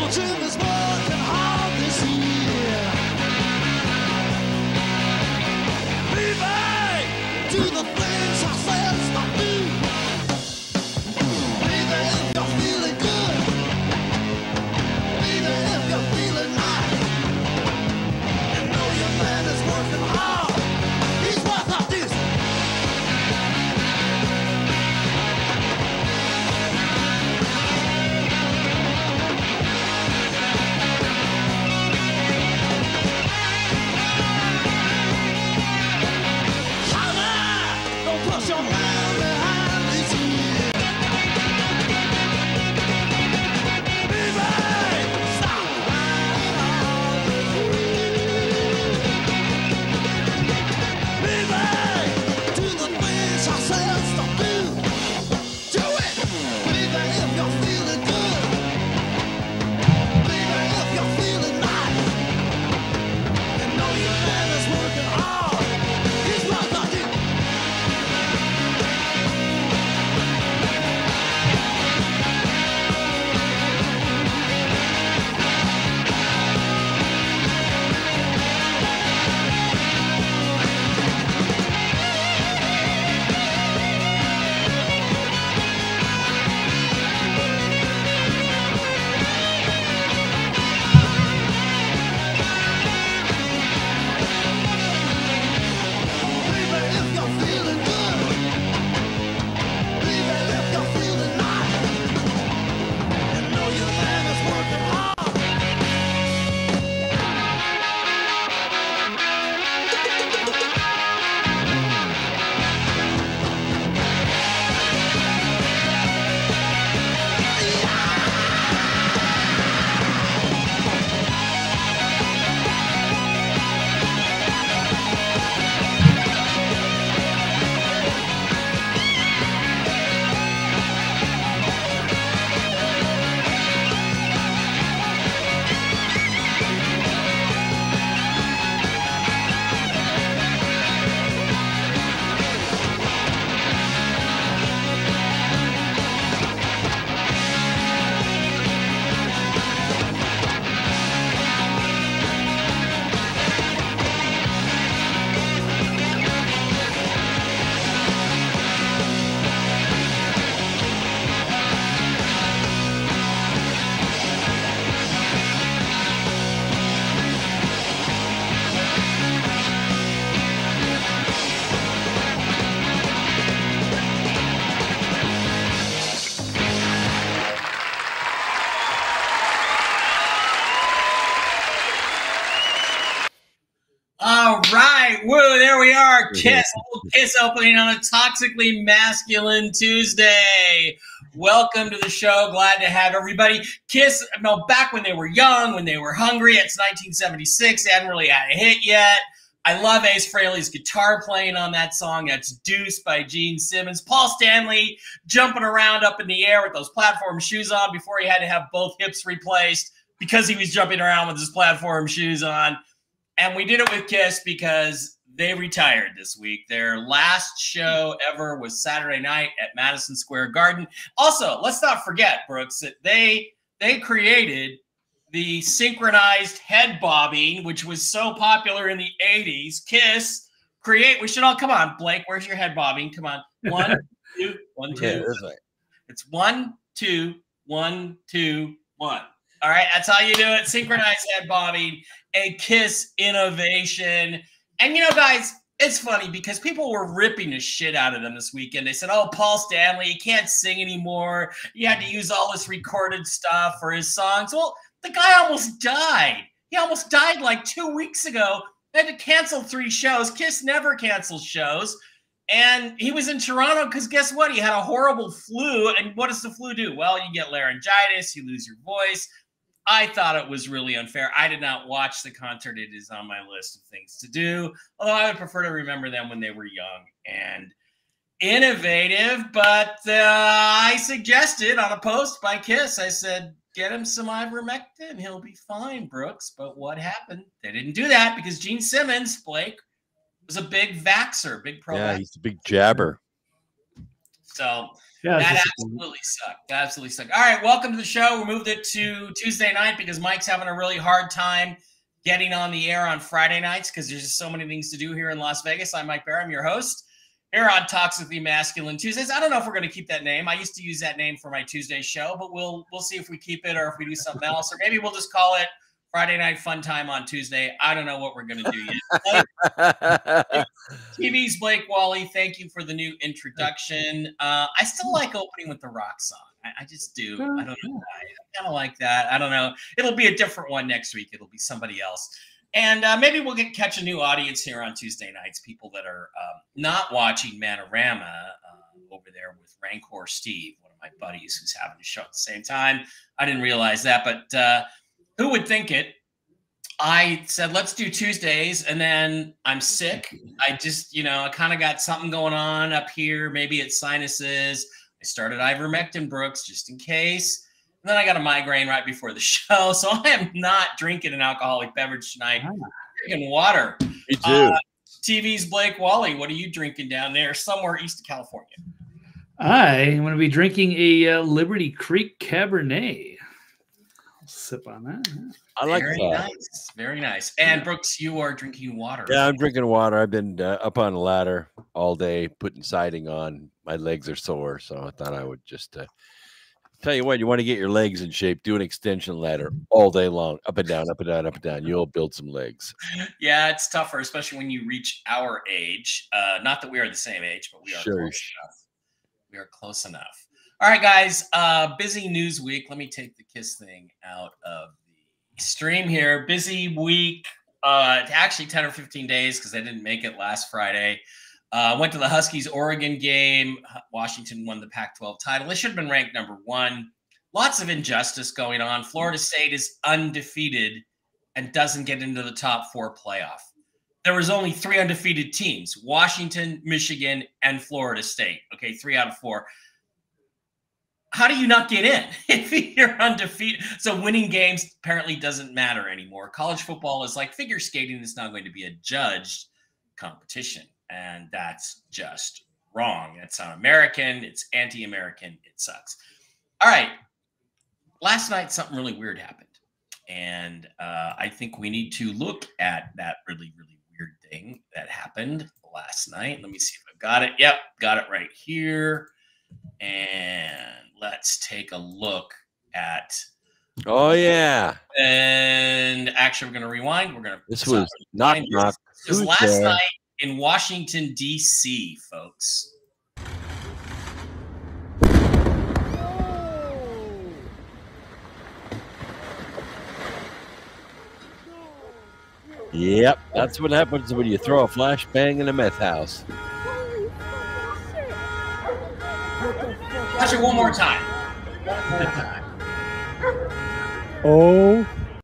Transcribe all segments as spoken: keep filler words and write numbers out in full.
All right. Woo, there we are. Kiss. Kiss opening on a Toxically Masculine Tuesday. Welcome to the show. Glad to have everybody. Kiss, no, back when they were young, when they were hungry. It's nineteen seventy-six. They hadn't really had a hit yet. I love Ace Frehley's guitar playing on that song. That's Deuce by Gene Simmons. Paul Stanley jumping around up in the air with those platform shoes on before he had to have both hips replaced because he was jumping around with his platform shoes on. And we did it with Kiss because they retired this week. Their last show ever was Saturday night at Madison Square Garden. Also, let's not forget, Brooks, that they they created the synchronized head bobbing, which was so popular in the eighties. Kiss create. We should all come on, Blake. Where's your head bobbing? Come on, one, two, one, two. Yeah, that's right. It's one, two, one, two, one. All right, that's how you do it. Synchronized head bobbing, a Kiss innovation. And, you know, guys, it's funny because people were ripping the shit out of them this weekend. They said, oh, Paul Stanley, he can't sing anymore. You had to use all this recorded stuff for his songs. Well, the guy almost died. He almost died like two weeks ago. They had to cancel three shows. Kiss never cancels shows. And he was in Toronto because guess what? He had a horrible flu. And what does the flu do? Well, you get laryngitis, you lose your voice. I thought it was really unfair. I did not watch the concert. It is on my list of things to do, although I would prefer to remember them when they were young and innovative. But uh, I suggested on a post by Kiss, I said, get him some ivermectin. He'll be fine, Brooks. But what happened? They didn't do that because Gene Simmons, Blake, was a big vaxxer, big pro. Yeah, he's a big jabber. So Yeah, that absolutely sucked. That absolutely sucked. All right, welcome to the show. We moved it to Tuesday night because Mike's having a really hard time getting on the air on Friday nights because there's just so many things to do here in Las Vegas. I'm Mike Barr. I'm your host here on Toxically Masculine Tuesdays. I don't know if we're going to keep that name. I used to use that name for my Tuesday show, but we'll we'll see if we keep it or if we do something else, or maybe we'll just call it Friday Night Fun Time on Tuesday. I don't know what we're going to do yet. T V's Blake Wally, thank you for the new introduction. Uh, I still like opening with the rock song. I, I just do. I don't know why. I kind of like that. I don't know. It'll be a different one next week. It'll be somebody else. And uh, maybe we'll get catch a new audience here on Tuesday nights, people that are um, not watching Manorama uh, over there with Rancor Steve, one of my buddies who's having a show at the same time. I didn't realize that, but uh, who would think it? I said, let's do Tuesdays, and then I'm sick. I just, you know, I kind of got something going on up here. Maybe it's sinuses. I started ivermectin, Brooks, just in case. And then I got a migraine right before the show. So I am not drinking an alcoholic beverage tonight. I'm drinking water. Me too. Uh, T V's Blake Wally, what are you drinking down there somewhere east of California? I am going to be drinking a uh, Liberty Creek Cabernet. I'll sip on that. I like Very that. nice. Very nice. And Brooks, you are drinking water. Yeah, I'm drinking water. I've been uh, up on the ladder all day, putting siding on. My legs are sore, so I thought I would just uh, tell you what. You want to get your legs in shape? Do an extension ladder all day long, up and down, up and down, up and down. You'll build some legs. Yeah, it's tougher, especially when you reach our age. Uh, not that we are the same age, but we are Sure. close enough. We are close enough. All right, guys. Uh, busy news week. Let me take the KISS thing out of the stream here. Busy week. Uh, actually, ten or fifteen days because I didn't make it last Friday. Uh, went to the Huskies Oregon game. Washington won the Pac twelve title. They should have been ranked number one. Lots of injustice going on. Florida State is undefeated and doesn't get into the top four playoff. There was only three undefeated teams: Washington, Michigan, and Florida State. Okay, three out of four. How do you not get in if you're undefeated? So winning games apparently doesn't matter anymore. College football is like figure skating. It's not going to be a judged competition. And that's just wrong. That's un-American. It's anti-American. It sucks. All right. Last night, something really weird happened. And uh, I think we need to look at that really, really weird thing that happened last night. Let me see if I've got it. Yep, got it right here. And let's take a look at. Oh yeah. And actually, we're going to rewind. We're going to. This was knock knock. This was last night in Washington, D C, folks. Yep, that's what happens when you throw a flashbang in a meth house. Watch it one more time. One more time. Oh.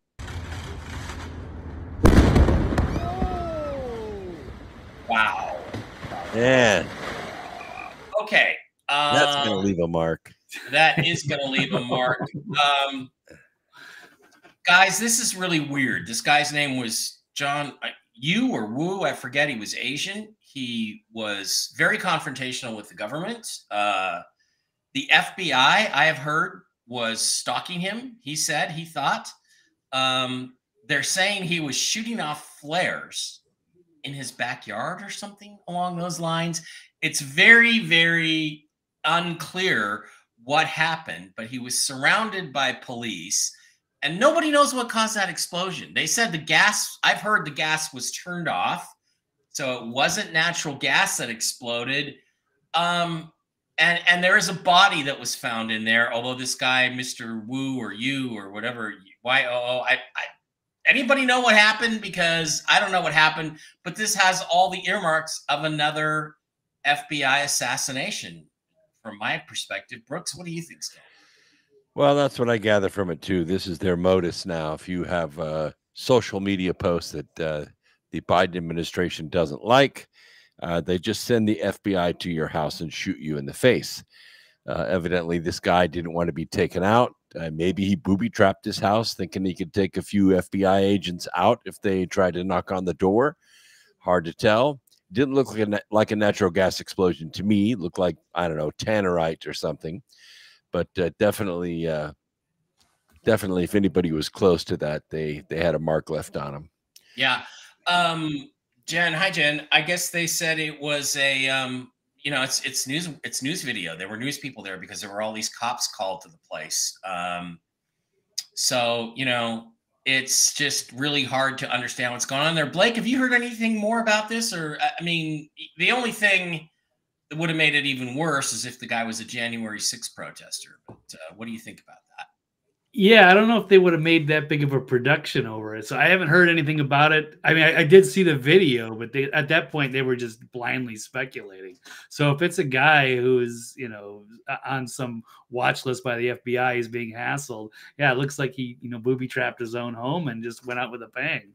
Wow. Man. Okay. Um, That's going to leave a mark. That is going to leave a mark. Um, guys, this is really weird. This guy's name was John Yu or Wu. I forget. He was Asian. He was very confrontational with the government. Uh, the F B I, I have heard, was stalking him. He said, he thought. Um, they're saying he was shooting off flares in his backyard or something along those lines. It's very, very unclear what happened, but he was surrounded by police and nobody knows what caused that explosion. They said the gas, I've heard the gas was turned off, so it wasn't natural gas that exploded. Um, and, and there is a body that was found in there, although this guy, Mister Wu or Yu or whatever, Y O O, I, I anybody know what happened? Because I don't know what happened, but this has all the earmarks of another F B I assassination from my perspective. Brooks, what do you think, Scott? Well, that's what I gather from it, too. This is their modus now. If you have uh, social media posts that uh, the Biden administration doesn't like, uh, they just send the F B I to your house and shoot you in the face. Uh, evidently, this guy didn't want to be taken out. Uh, maybe he booby-trapped his house, thinking he could take a few F B I agents out if they tried to knock on the door. Hard to tell. Didn't look like a na- like a natural gas explosion to me. It looked like, I don't know, tannerite or something. But uh, definitely, uh, definitely, if anybody was close to that, they they had a mark left on them. Yeah. Um, Jen, hi Jen. I guess they said it was a um, you know, it's it's news it's news video. There were news people there because there were all these cops called to the place. Um, so you know, it's just really hard to understand what's going on there. Blake, have you heard anything more about this? Or I mean, the only thing that would have made it even worse is if the guy was a January sixth protester. But uh, what do you think about that? Yeah, I don't know if they would have made that big of a production over it. So I haven't heard anything about it. I mean, I, I did see the video, but they, at that point they were just blindly speculating. So if it's a guy who's, you know, on some watch list by the F B I, is being hassled, yeah, it looks like he, you know, booby trapped his own home and just went out with a bang.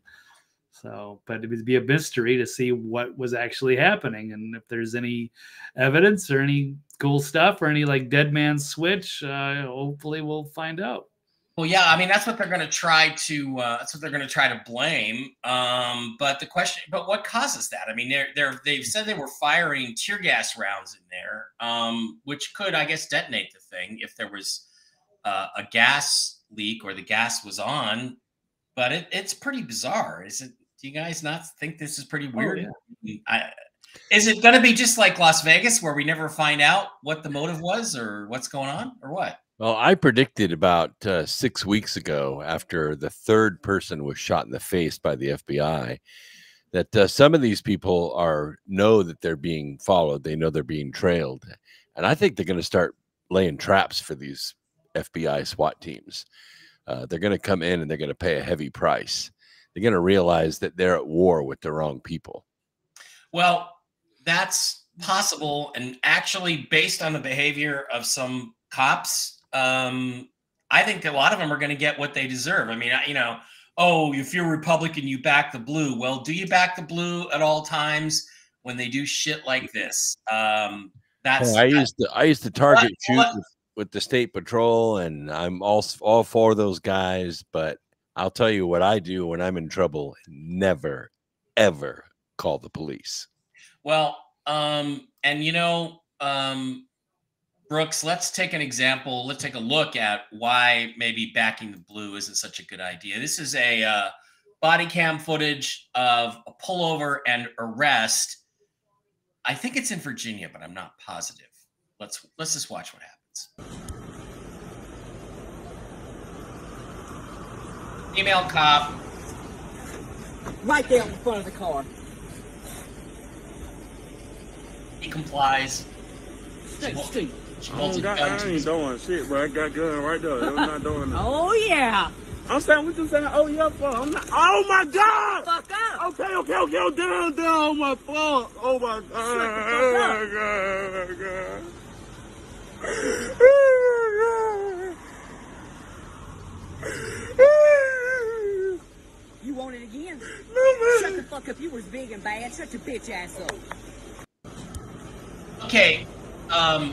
So, but it would be a mystery to see what was actually happening and if there's any evidence or any cool stuff or any like dead man's switch. Uh, hopefully, we'll find out. Well, yeah, I mean that's what they're going to try to. Uh, that's what they're going to try to blame. Um, but the question, but what causes that? I mean, they're they're they've said they were firing tear gas rounds in there, um, which could, I guess, detonate the thing if there was uh, a gas leak or the gas was on. But it, it's pretty bizarre. Is it? Do you guys not think this is pretty weird? Oh, yeah. I, is it going to be just like Las Vegas, where we never find out what the motive was or what's going on or what? Well, I predicted about uh, six weeks ago, after the third person was shot in the face by the F B I, that uh, some of these people are know that they're being followed. They know they're being trailed, and I think they're going to start laying traps for these F B I SWAT teams. Uh, they're going to come in and they're going to pay a heavy price. They're going to realize that they're at war with the wrong people. Well, that's possible, and actually, based on the behavior of some cops. Um, I think a lot of them are going to get what they deserve. I mean, you know, oh, if you're Republican, you back the blue. Well, do you back the blue at all times when they do shit like this? Um, that's I used to I used to target what, what, shoot with, with the state patrol, and I'm all all for those guys. But I'll tell you what I do when I'm in trouble: never, ever call the police. Well, um, and you know, um. Brooks, let's take an example. Let's take a look at why maybe backing the blue isn't such a good idea. This is a uh, body cam footage of a pullover and arrest. I think it's in Virginia, but I'm not positive. Let's let's just watch what happens. Female cop. Right there in front of the car. He complies. Straight, straight. She I, holds a got, gun I to ain't his- doing shit, bro. I got gun right there. I'm not doing that. Oh, yeah. I'm saying, what you saying? Oh, yeah, fuck. I'm not. Oh, my God. Fuck up. Okay, okay, okay. Oh, down, down. Oh, my fuck. Oh, my God. Oh, my God. Oh, my God. You want it again? No, Shut the man. fuck up. You was big and bad. Shut your bitch ass up. Okay. Um,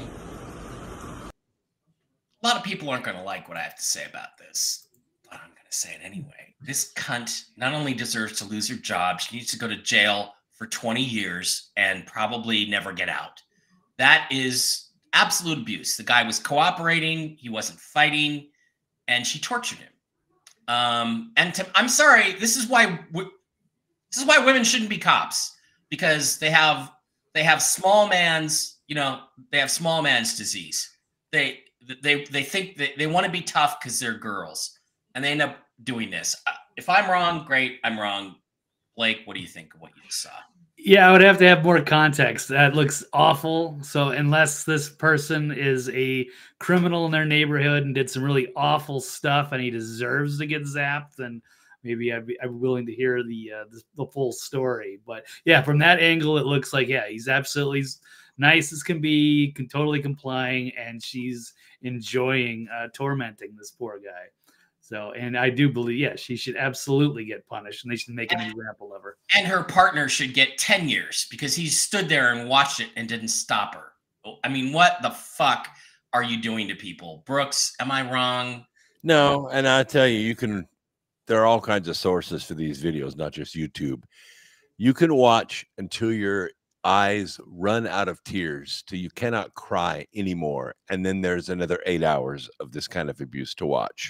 a lot of people aren't going to like what I have to say about this, but I'm going to say it anyway. This cunt not only deserves to lose her job, she needs to go to jail for twenty years and probably never get out. That is absolute abuse. The guy was cooperating. He wasn't fighting, and she tortured him. Um, and to, I'm sorry, this is why this is why women shouldn't be cops, because they have they have small man's, you know, they have small man's disease. They they they think that they want to be tough because they're girls, and they end up doing this. If I'm wrong, great, I'm wrong. Blake, what do you think of what you just saw? Yeah, I would have to have more context. That looks awful. So unless this person is a criminal in their neighborhood and did some really awful stuff and he deserves to get zapped, then maybe I'd be I'm willing to hear the, uh, the the full story. But yeah, from that angle, it looks like, yeah, he's absolutely nice as can be, can totally complying, and she's enjoying uh, tormenting this poor guy. So, and I do believe, yeah, she should absolutely get punished, and they should make an example of her. And her partner should get ten years because he stood there and watched it and didn't stop her. I mean, what the fuck are you doing to people? Brooks, am I wrong? No, and I tell you, you can. There are all kinds of sources for these videos, not just YouTube. You can watch until you're eyes run out of tears till you cannot cry anymore. And then there's another eight hours of this kind of abuse to watch.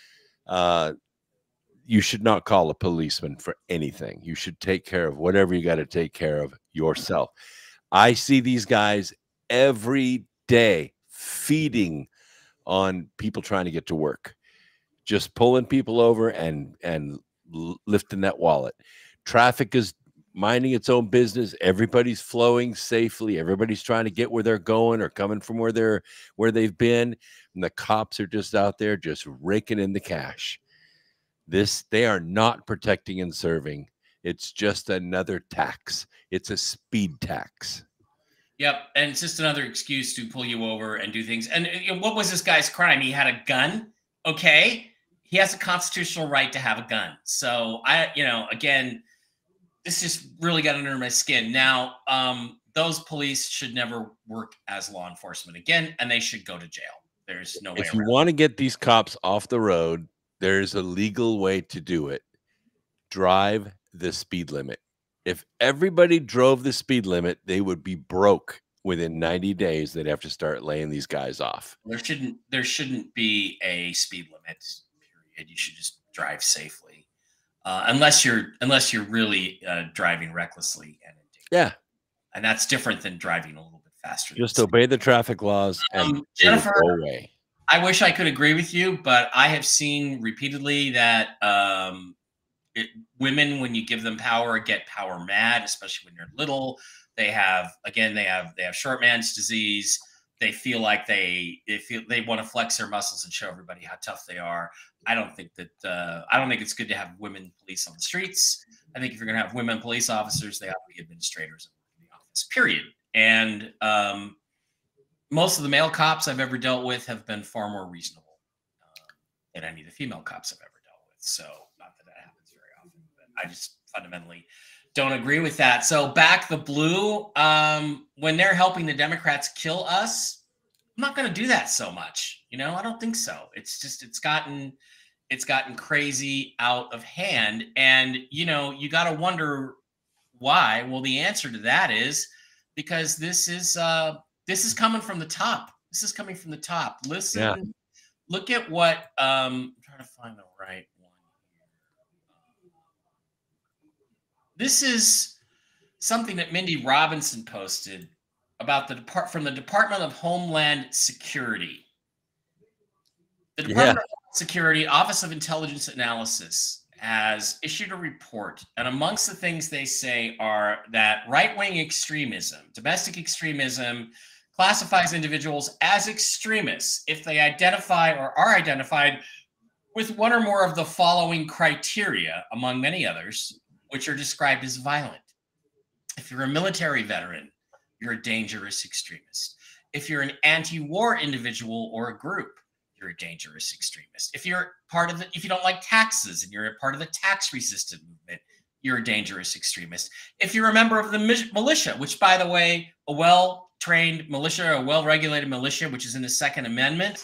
Uh, you should not call a policeman for anything. You should take care of whatever you got to take care of yourself. I see these guys every day feeding on people trying to get to work, just pulling people over and, and lifting that wallet. Traffic is minding its own business. Everybody's flowing safely. Everybody's trying to get where they're going or coming from where they're, where they've been. And the cops are just out there just raking in the cash. This, they are not protecting and serving. It's just another tax. It's a speed tax. Yep, and it's just another excuse to pull you over and do things. And you know, what was this guy's crime? He had a gun. Okay, he has a constitutional right to have a gun. So I, you know, again, this just really got under my skin. Now, um, those police should never work as law enforcement again, and they should go to jail. There's no way If you around. want to get these cops off the road, there's a legal way to do it. Drive the speed limit. If everybody drove the speed limit, they would be broke within ninety days. They'd have to start laying these guys off. There shouldn't there shouldn't be a speed limit. Period. You should just drive safely, uh, unless you're unless you're really uh, driving recklessly and yeah, and that's different than driving a little bit faster. Just obey the traffic laws and um, Jennifer, go away. I wish I could agree with you, but I have seen repeatedly that um, it, women, when you give them power, get power mad, especially when you're little. They have, again, they have they have short man's disease. They feel like they they feel they want to flex their muscles and show everybody how tough they are. I don't think that uh, I don't think it's good to have women police on the streets. I think if you're going to have women police officers, they ought to be administrators in the office. Period. And um, most of the male cops I've ever dealt with have been far more reasonable uh, than any of the female cops I've ever dealt with. So not that that happens very often, but I just fundamentally don't agree with that. So back the blue, um, when they're helping the Democrats kill us, I'm not going to do that so much. You know, I don't think so. It's just, it's gotten, it's gotten crazy out of hand. And, you know, you got to wonder why. Well, the answer to that is because this is, uh, this is coming from the top. This is coming from the top. Listen, yeah. Look at what, um, I'm trying to find the right one here. This is something that Mindy Robinson posted about the depart from the Department of Homeland Security. The Department yeah. of Homeland Security Office of Intelligence Analysis has issued a report, and amongst the things they say are that right-wing extremism, domestic extremism, classifies individuals as extremists if they identify or are identified with one or more of the following criteria, among many others, which are described as violent. If you're a military veteran, you're a dangerous extremist. If you're an anti-war individual or a group, you're a dangerous extremist. If you're part of the, if you don't like taxes and you're a part of the tax-resistant movement, you're a dangerous extremist. If you're a member of the militia, which, by the way, a well-trained militia, a well-regulated militia, which is in the Second Amendment,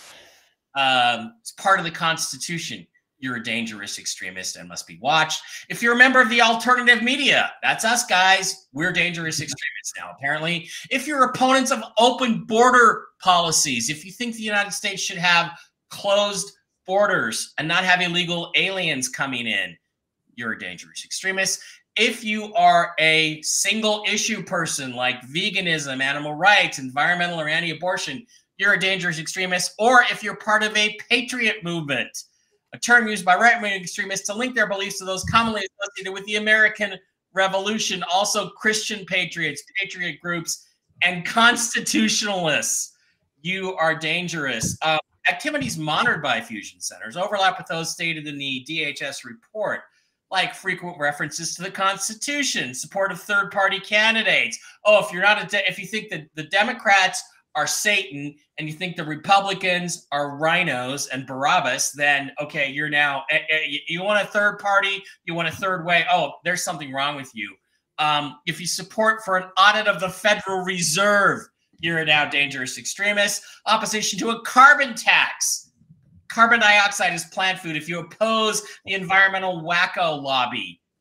um, it's part of the Constitution, you're a dangerous extremist and must be watched. If you're a member of the alternative media, that's us, guys. We're dangerous extremists now, apparently. If you're opponents of open border policies, if you think the United States should have closed borders and not have illegal aliens coming in, you're a dangerous extremist. If you are a single issue person like veganism, animal rights, environmental or anti-abortion, you're a dangerous extremist. Or if you're part of a patriot movement, a term used by right-wing extremists to link their beliefs to those commonly associated with the American Revolution, also Christian patriots, patriot groups, and constitutionalists, you are dangerous. Uh, activities monitored by fusion centers overlap with those stated in the D H S report, like frequent references to the Constitution, support of third-party candidates. Oh, if you're not a, de- if you think that the Democrats are Satan and you think the Republicans are rhinos and Barabbas, then okay, you're now, uh, uh, you want a third party, you want a third way. Oh, there's something wrong with you. Um, if you support for an audit of the Federal Reserve, you're now dangerous extremist. Opposition to a carbon tax. Carbon dioxide is plant food. If you oppose the environmental wacko lobby,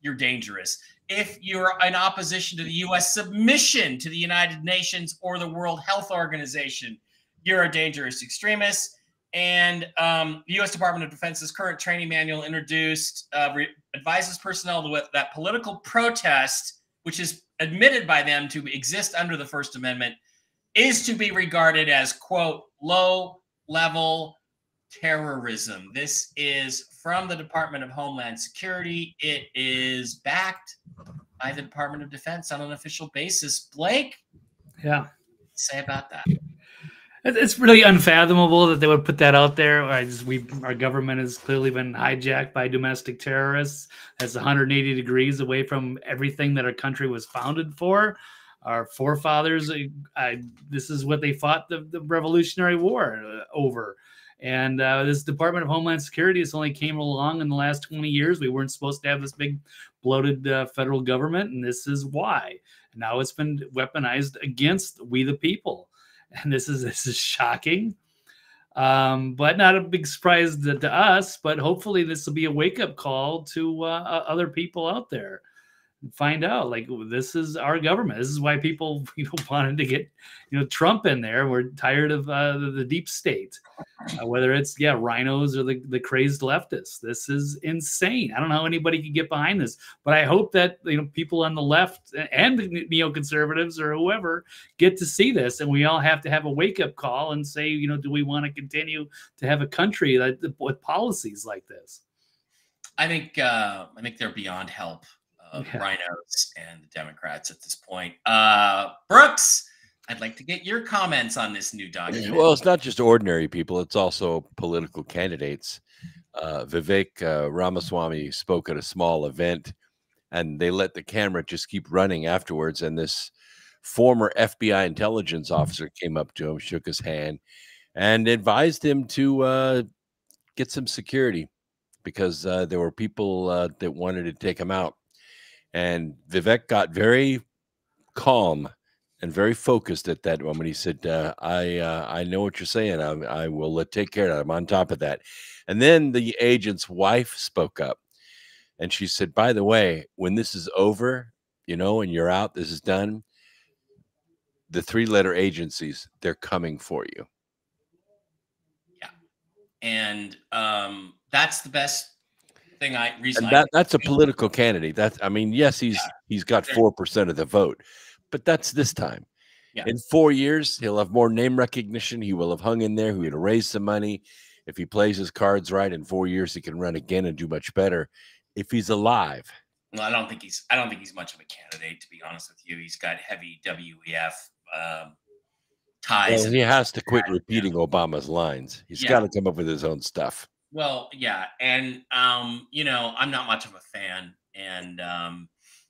you're dangerous. If you're in opposition to the U S submission to the United Nations or the World Health Organization, you're a dangerous extremist. And um, the U S Department of Defense's current training manual introduced uh, advises personnel to, that political protest, which is admitted by them to exist under the First Amendment, is to be regarded as, quote, low-level terrorism. This is from the Department of Homeland Security. It is backed by the Department of Defense on an official basis. Blake, Yeah. say about that? It's really unfathomable that they would put that out there. I just, we, our government has clearly been hijacked by domestic terrorists. That's one hundred eighty degrees away from everything that our country was founded for. Our forefathers, I, this is what they fought the, the Revolutionary War over. And uh, this Department of Homeland Security has only came along in the last twenty years. We weren't supposed to have this big bloated uh, federal government, and this is why. Now it's been weaponized against we the people. And this is this is shocking, um, but not a big surprise to, to us. But hopefully, this will be a wake up call to uh, other people out there. And find out, like, this is our government. This is why people, you know, wanted to get, you know, Trump in there. We're tired of uh, the, the deep state, uh, whether it's yeah rhinos or the, the crazed leftists. This is insane. I don't know how anybody can get behind this, but I hope that, you know, people on the left and the neoconservatives or whoever get to see this, and we all have to have a wake up call and say, you know, do we want to continue to have a country that with policies like this? I think uh, I think they're beyond help. Of Yeah. rhinos and the Democrats at this point. Uh, Brooks, I'd like to get your comments on this new document. Well, it's not just ordinary people; it's also political candidates. Uh, Vivek uh, Ramaswamy spoke at a small event, and they let the camera just keep running afterwards. And this former F B I intelligence officer came up to him, shook his hand, and advised him to uh, get some security because uh, there were people uh, that wanted to take him out. And Vivek got very calm and very focused at that moment. He said, uh, I uh, I know what you're saying. I, I will uh, take care of it. I'm on top of that. And then the agent's wife spoke up. And she said, by the way, when this is over, you know, and you're out, this is done, the three-letter agencies, they're coming for you. Yeah. And um, that's the best thing I reason And I that, that's a political candidate. That's, I mean, yes, he's Yeah. he's got four percent of the vote, but that's this time. Yeah. In four years, he'll have more name recognition. He will have hung in there. He will raise some money. If he plays his cards right, in four years, he can run again and do much better. If he's alive. Well, I don't think he's I don't think he's much of a candidate, to be honest with you. He's got heavy W E F um, ties. Well, he has to quit repeating Obama's lines. He's Yeah. got to come up with his own stuff. Well, yeah, and um, you know, I'm not much of a fan, and um,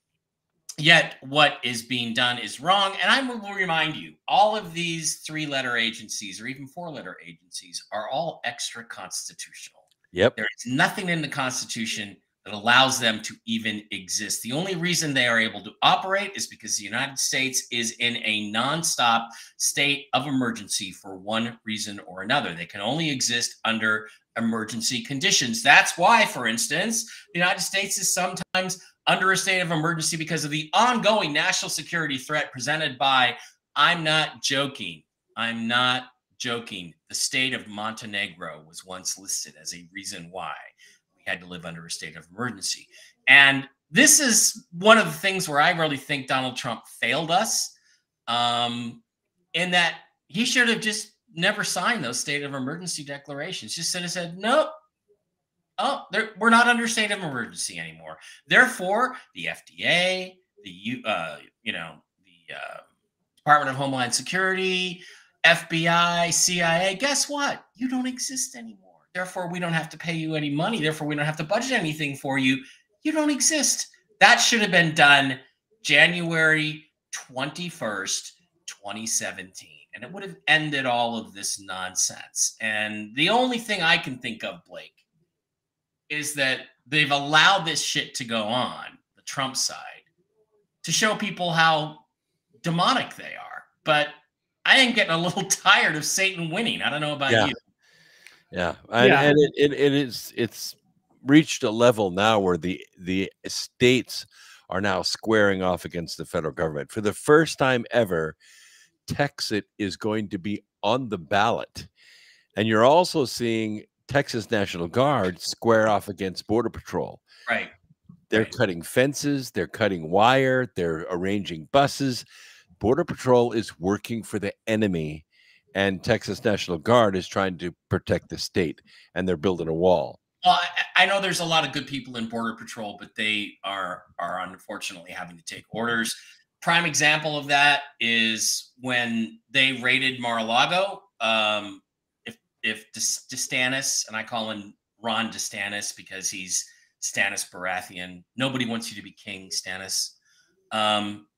yet what is being done is wrong. And I will remind you, all of these three-letter agencies or even four-letter agencies are all extra constitutional. Yep. There is nothing in the Constitution that allows them to even exist. The only reason they are able to operate is because the United States is in a nonstop state of emergency for one reason or another. They can only exist under emergency conditions. That's why, for instance, the United States is sometimes under a state of emergency because of the ongoing national security threat presented by, I'm not joking, I'm not joking, the state of Montenegro was once listed as a reason why we had to live under a state of emergency. And this is one of the things where I really think Donald Trump failed us, um, in that he should have just never signed those state of emergency declarations. Just should have said, nope, oh, we're not under state of emergency anymore. Therefore, the F D A, the uh, you know, the uh, Department of Homeland Security, F B I, C I A, guess what? You don't exist anymore. Therefore, we don't have to pay you any money. Therefore, we don't have to budget anything for you. You don't exist. That should have been done January twenty-first, twenty seventeen. And it would have ended all of this nonsense. And the only thing I can think of, Blake, is that they've allowed this shit to go on, the Trump side, to show people how demonic they are. But I am getting a little tired of Satan winning. I don't know about Yeah. you. Yeah. And, Yeah. and it, it, it is, it's reached a level now where the the states are now squaring off against the federal government. For the first time ever, Texas is going to be on the ballot. And you're also seeing Texas National Guard square off against Border Patrol. Right. They're right. cutting fences, they're cutting wire, they're arranging buses. Border Patrol is working for the enemy, and Texas National Guard is trying to protect the state, and they're building a wall. Well, I, I know there's a lot of good people in Border Patrol, but they are are unfortunately having to take orders. Prime example of that is when they raided Mar-a-Lago. Um, if if DeSantis, and I call him Ron DeSantis because he's Stannis Baratheon. Nobody wants you to be king, Stannis. Um,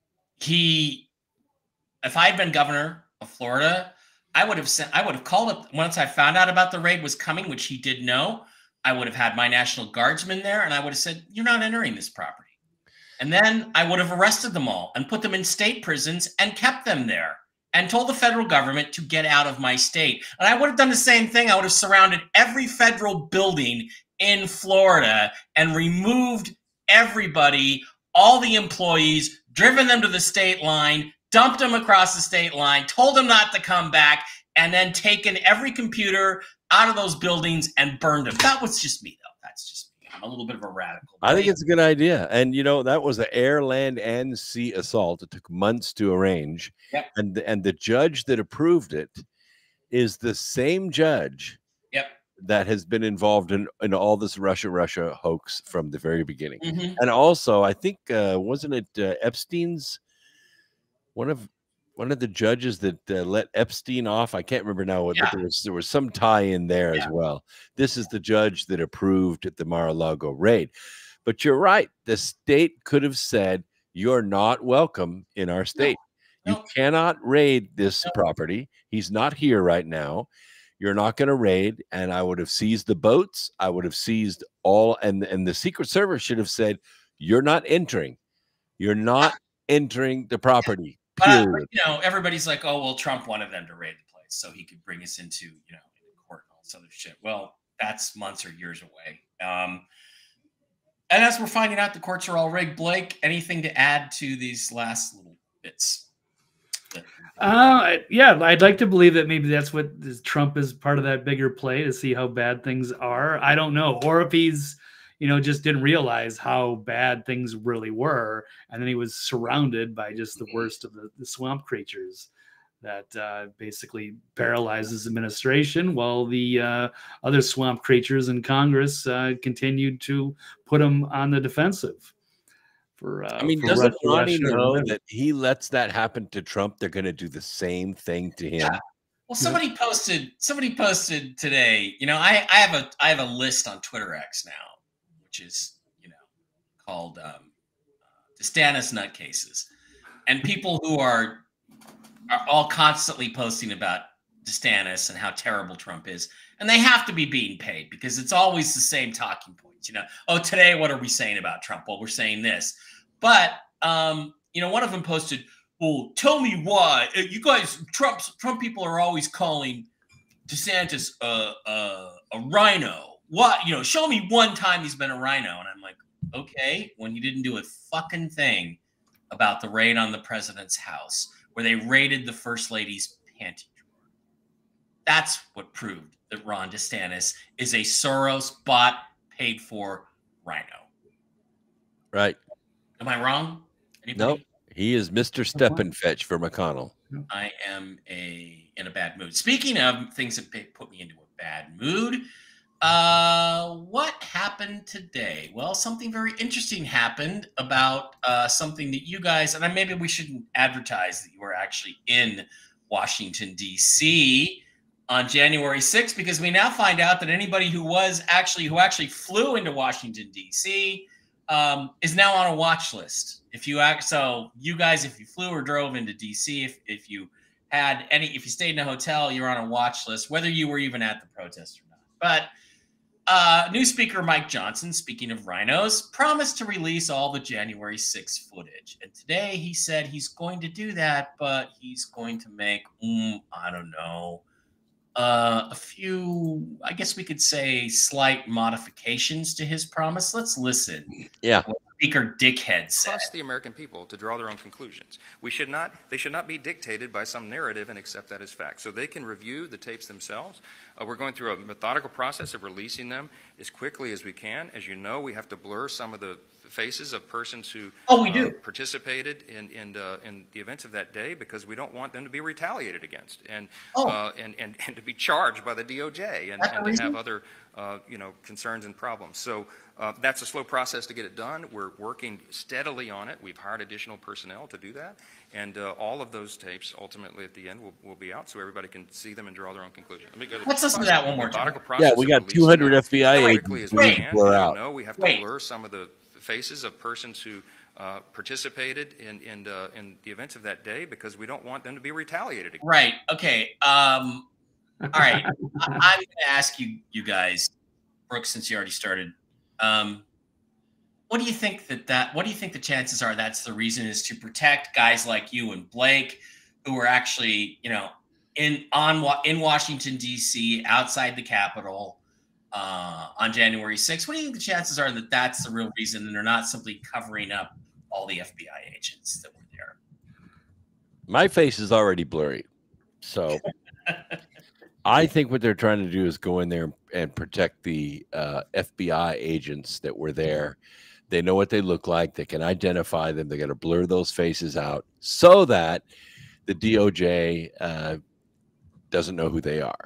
he, if I had been governor of Florida, I would have sent. I would have called up once I found out about the raid was coming, which he did know. I would have had my National Guardsmen there, and I would have said, "You're not entering this property." And then I would have arrested them all and put them in state prisons and kept them there and told the federal government to get out of my state. And I would have done the same thing. I would have surrounded every federal building in Florida and removed everybody, all the employees, driven them to the state line, dumped them across the state line, told them not to come back, and then taken every computer out of those buildings and burned them. That was just me, though. That's just me. I'm a little bit of a radical. I think it's a good idea. And, you know, that was an air, land, and sea assault. It took months to arrange. Yep. And, and the judge that approved it is the same judge Yep. that has been involved in, in all this Russia, Russia hoax from the very beginning. Mm-hmm. And also, I think, uh, wasn't it uh, Epstein's, one of one of the judges that uh, let Epstein off? I can't remember now, Yeah. but there was, there was some tie in there Yeah. as well. This is the judge that approved the Mar-a-Lago raid. But you're right. The state could have said, you're not welcome in our state. No. You No. cannot raid this No. property. He's not here right now. You're not going to raid. And I would have seized the boats. I would have seized all. And, and the Secret Service should have said, you're not entering. You're not entering the property. But, uh, Period. you know, everybody's like, oh, well, Trump wanted them to raid the place so he could bring us into, you know, into court and all this other shit. Well, that's months or years away. Um, and as we're finding out, the courts are all rigged. Blake, anything to add to these last little bits? Uh, yeah, I'd like to believe that maybe that's what is, Trump is part of that bigger play to see how bad things are. I don't know. Or if he's, you know, just didn't realize how bad things really were. And then he was surrounded by just the worst of the, the swamp creatures that uh, basically paralyzes administration, while the uh, other swamp creatures in Congress uh, continued to put him on the defensive. For, uh, I mean, for doesn't Russia, Ronnie Russia, know whatever. that he lets that happen to Trump? They're going to do the same thing to him. Yeah. Well, somebody posted. Somebody posted today. You know, I, I have a I have a list on Twitter X now, which is, you know, called um, uh, DeSantis Nutcases, and people who are are all constantly posting about DeSantis and how terrible Trump is, and they have to be being paid because it's always the same talking points. You know, oh, today what are we saying about Trump? Well, we're saying this, but um, you know, one of them posted, well, tell me why you guys, Trump's Trump people are always calling DeSantis uh, uh, a rhino. What, you know, show me one time he's been a rhino. And I'm like, okay, when he didn't do a fucking thing about the raid on the president's house, where they raided the first lady's panty drawer. That's what proved that Ron DeSantis is a Soros bought, paid for rhino. Right. Am I wrong? Anybody? No, he is Mister Steppenfetch for McConnell. I am a in a bad mood. Speaking of things that put me into a bad mood, uh, what happened today? Well, something very interesting happened about uh, something that you guys, and maybe we shouldn't advertise that you were actually in Washington, D C on January sixth, because we now find out that anybody who was actually, who actually flew into Washington, D C um, is now on a watch list. If you act, so you guys, if you flew or drove into D C, if, if you had any, if you stayed in a hotel, you're on a watch list, whether you were even at the protest or not. But uh, new Speaker Mike Johnson, speaking of rhinos, promised to release all the January sixth footage. And today he said he's going to do that, but he's going to make, mm, I don't know, uh, a few, I guess we could say, slight modifications to his promise. Let's listen. Yeah. What Speaker Dickhead said. Trust the American people to draw their own conclusions. We should not, they should not be dictated by some narrative and accept that as fact. So they can review the tapes themselves. Uh, we're going through a methodical process of releasing them as quickly as we can. As you know, we have to blur some of the faces of persons who oh, we do. Uh, participated in in, uh, in the events of that day, because we don't want them to be retaliated against and oh. uh, and, and and to be charged by the D O J and, and to have other uh, you know concerns and problems. So uh, that's a slow process to get it done. We're working steadily on it. We've hired additional personnel to do that, and uh, all of those tapes ultimately at the end will, will be out so everybody can see them and draw their own conclusion. Let me go to Let's listen to that one more time. Yeah, we got two hundred F B I agents. We can. Blur out. No, we have to Wait. blur some of the faces of persons who uh, participated in in, uh, in the events of that day, because we don't want them to be retaliated against. Right. Okay. Um, all right. I, I'm going to ask you, you guys, Brooks, since you already started. Um, what do you think that that? What do you think the chances are that's the reason is to protect guys like you and Blake, who are actually, you know, in on in Washington D C outside the Capitol? Uh, on January sixth, what do you think the chances are that that's the real reason and they're not simply covering up all the F B I agents that were there? My face is already blurry. So I think what they're trying to do is go in there and protect the uh, F B I agents that were there. They know what they look like. They can identify them. They got to blur those faces out so that the D O J uh, doesn't know who they are.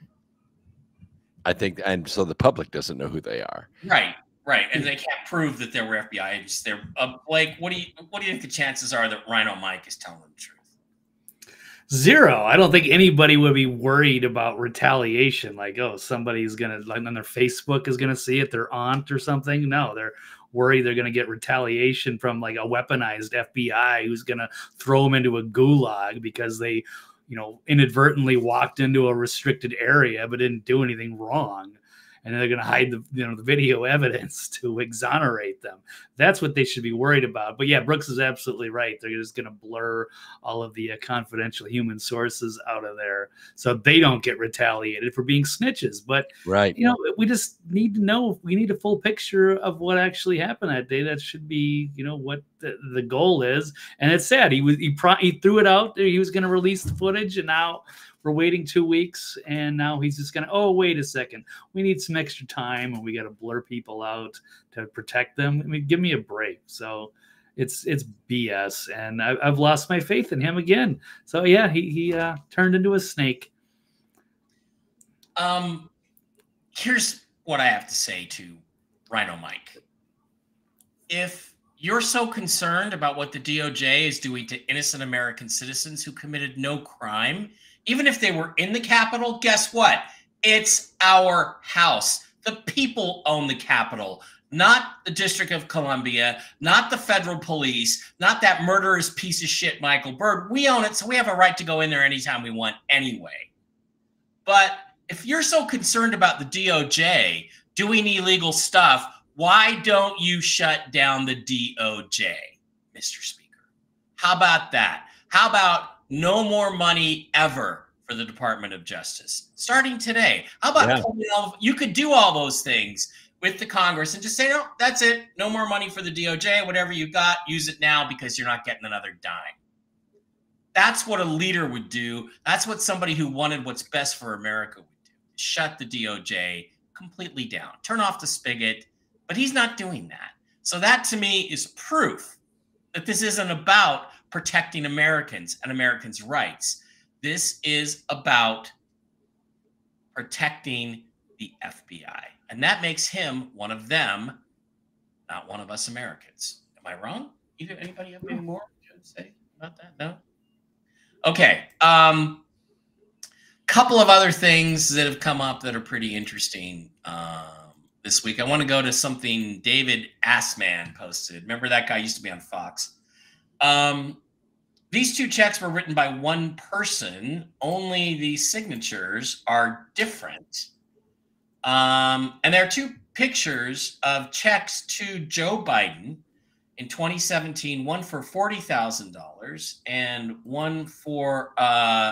I think, and so the public doesn't know who they are. Right, right, and they can't prove that there were F B I agents there. Uh, Blake, what do you what do you think the chances are that Rhino Mike is telling the truth? Zero. I don't think anybody would be worried about retaliation. Like, oh, somebody's gonna like on their Facebook is gonna see it, their aunt or something. No, they're worried they're gonna get retaliation from like a weaponized F B I who's gonna throw them into a gulag because they, you know, inadvertently walked into a restricted area but didn't do anything wrong. And they're going to hide the, you know, the video evidence to exonerate them. That's what they should be worried about. But yeah, Brooks is absolutely right. They're just going to blur all of the uh, confidential human sources out of there so they don't get retaliated for being snitches. But, right, you know, we just need to know, we need a full picture of what actually happened that day. That should be, you know, what the, the goal is. And it's sad. He was, he, pro he threw it out there. He was going to release the footage, and now we're waiting two weeks, and now he's just going to, oh, wait a second. We need some extra time, and we got to blur people out to protect them. I mean, give me a break. So it's it's B S, and I, I've lost my faith in him again. So, yeah, he, he uh, turned into a snake. Um, here's what I have to say to Rhino Mike. If you're so concerned about what the D O J is doing to innocent American citizens who committed no crime, even if they were in the Capitol, guess what? It's our house. The people own the Capitol, not the District of Columbia, not the federal police, not that murderous piece of shit, Michael Byrd. We own it, so we have a right to go in there anytime we want anyway. But if you're so concerned about the D O J doing illegal stuff, why don't you shut down the D O J, Mister Speaker? How about that? How about no more money ever for the Department of Justice starting today? How about Yeah. all, you could do all those things with the Congress and just say, no, that's it. No more money for the D O J. Whatever you got, use it now because you're not getting another dime. That's what a leader would do. That's what somebody who wanted what's best for America would do. Shut the D O J completely down. Turn off the spigot. But he's not doing that. So that to me is proof that this isn't about protecting Americans and Americans' rights. This is about protecting the F B I. And that makes him one of them, not one of us Americans. Am I wrong? Either anybody have any more to say about that? No? Okay. Um, couple of other things that have come up that are pretty interesting um, this week. I want to go to something David Assman posted. Remember that guy used to be on Fox. Um, these two checks were written by one person. Only the signatures are different. Um, and there are two pictures of checks to Joe Biden in twenty seventeen, one for forty thousand dollars and one for uh,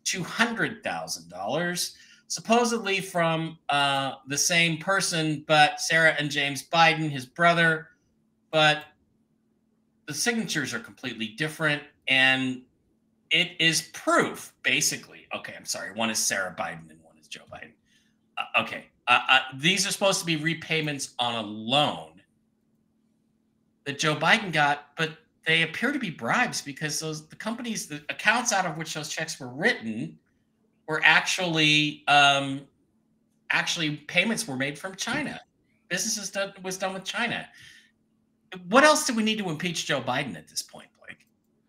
two hundred thousand dollars, supposedly from uh, the same person, but Sarah and James Biden, his brother. But the signatures are completely different, and it is proof, basically. Okay, I'm sorry. One is Sarah Biden and one is Joe Biden. Uh, okay. Uh, uh, these are supposed to be repayments on a loan that Joe Biden got, but they appear to be bribes because those the companies, the accounts out of which those checks were written were actually um, actually payments were made from China. Business done, was done with China. What else do we need to impeach Joe Biden at this point, Blake?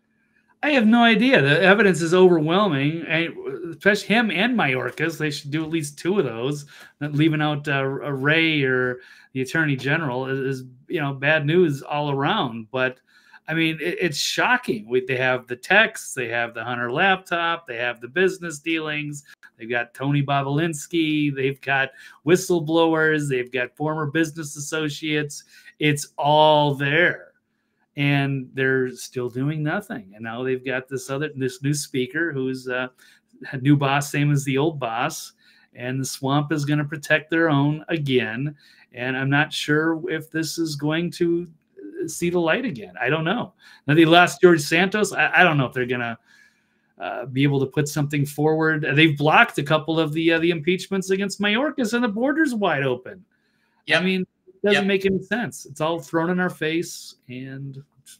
I have no idea. The evidence is overwhelming, and especially him and Mayorkas. They should do at least two of those. Not leaving out uh, Ray or the Attorney General is, is, you know, bad news all around. But I mean, it, it's shocking. We, they have the texts, they have the Hunter laptop, they have the business dealings. They've got Tony Bobulinski. They've got whistleblowers. They've got former business associates. It's all there. And they're still doing nothing. And now they've got this other, this new speaker who's uh, a new boss, same as the old boss. And the swamp is going to protect their own again. And I'm not sure if this is going to see the light again. I don't know. Now they lost George Santos. I, I don't know if they're going to uh, be able to put something forward. They've blocked a couple of the uh, the impeachments against Mayorkas, and the border's wide open. Yep. I mean, doesn't yep. make any sense. It's all thrown in our face, and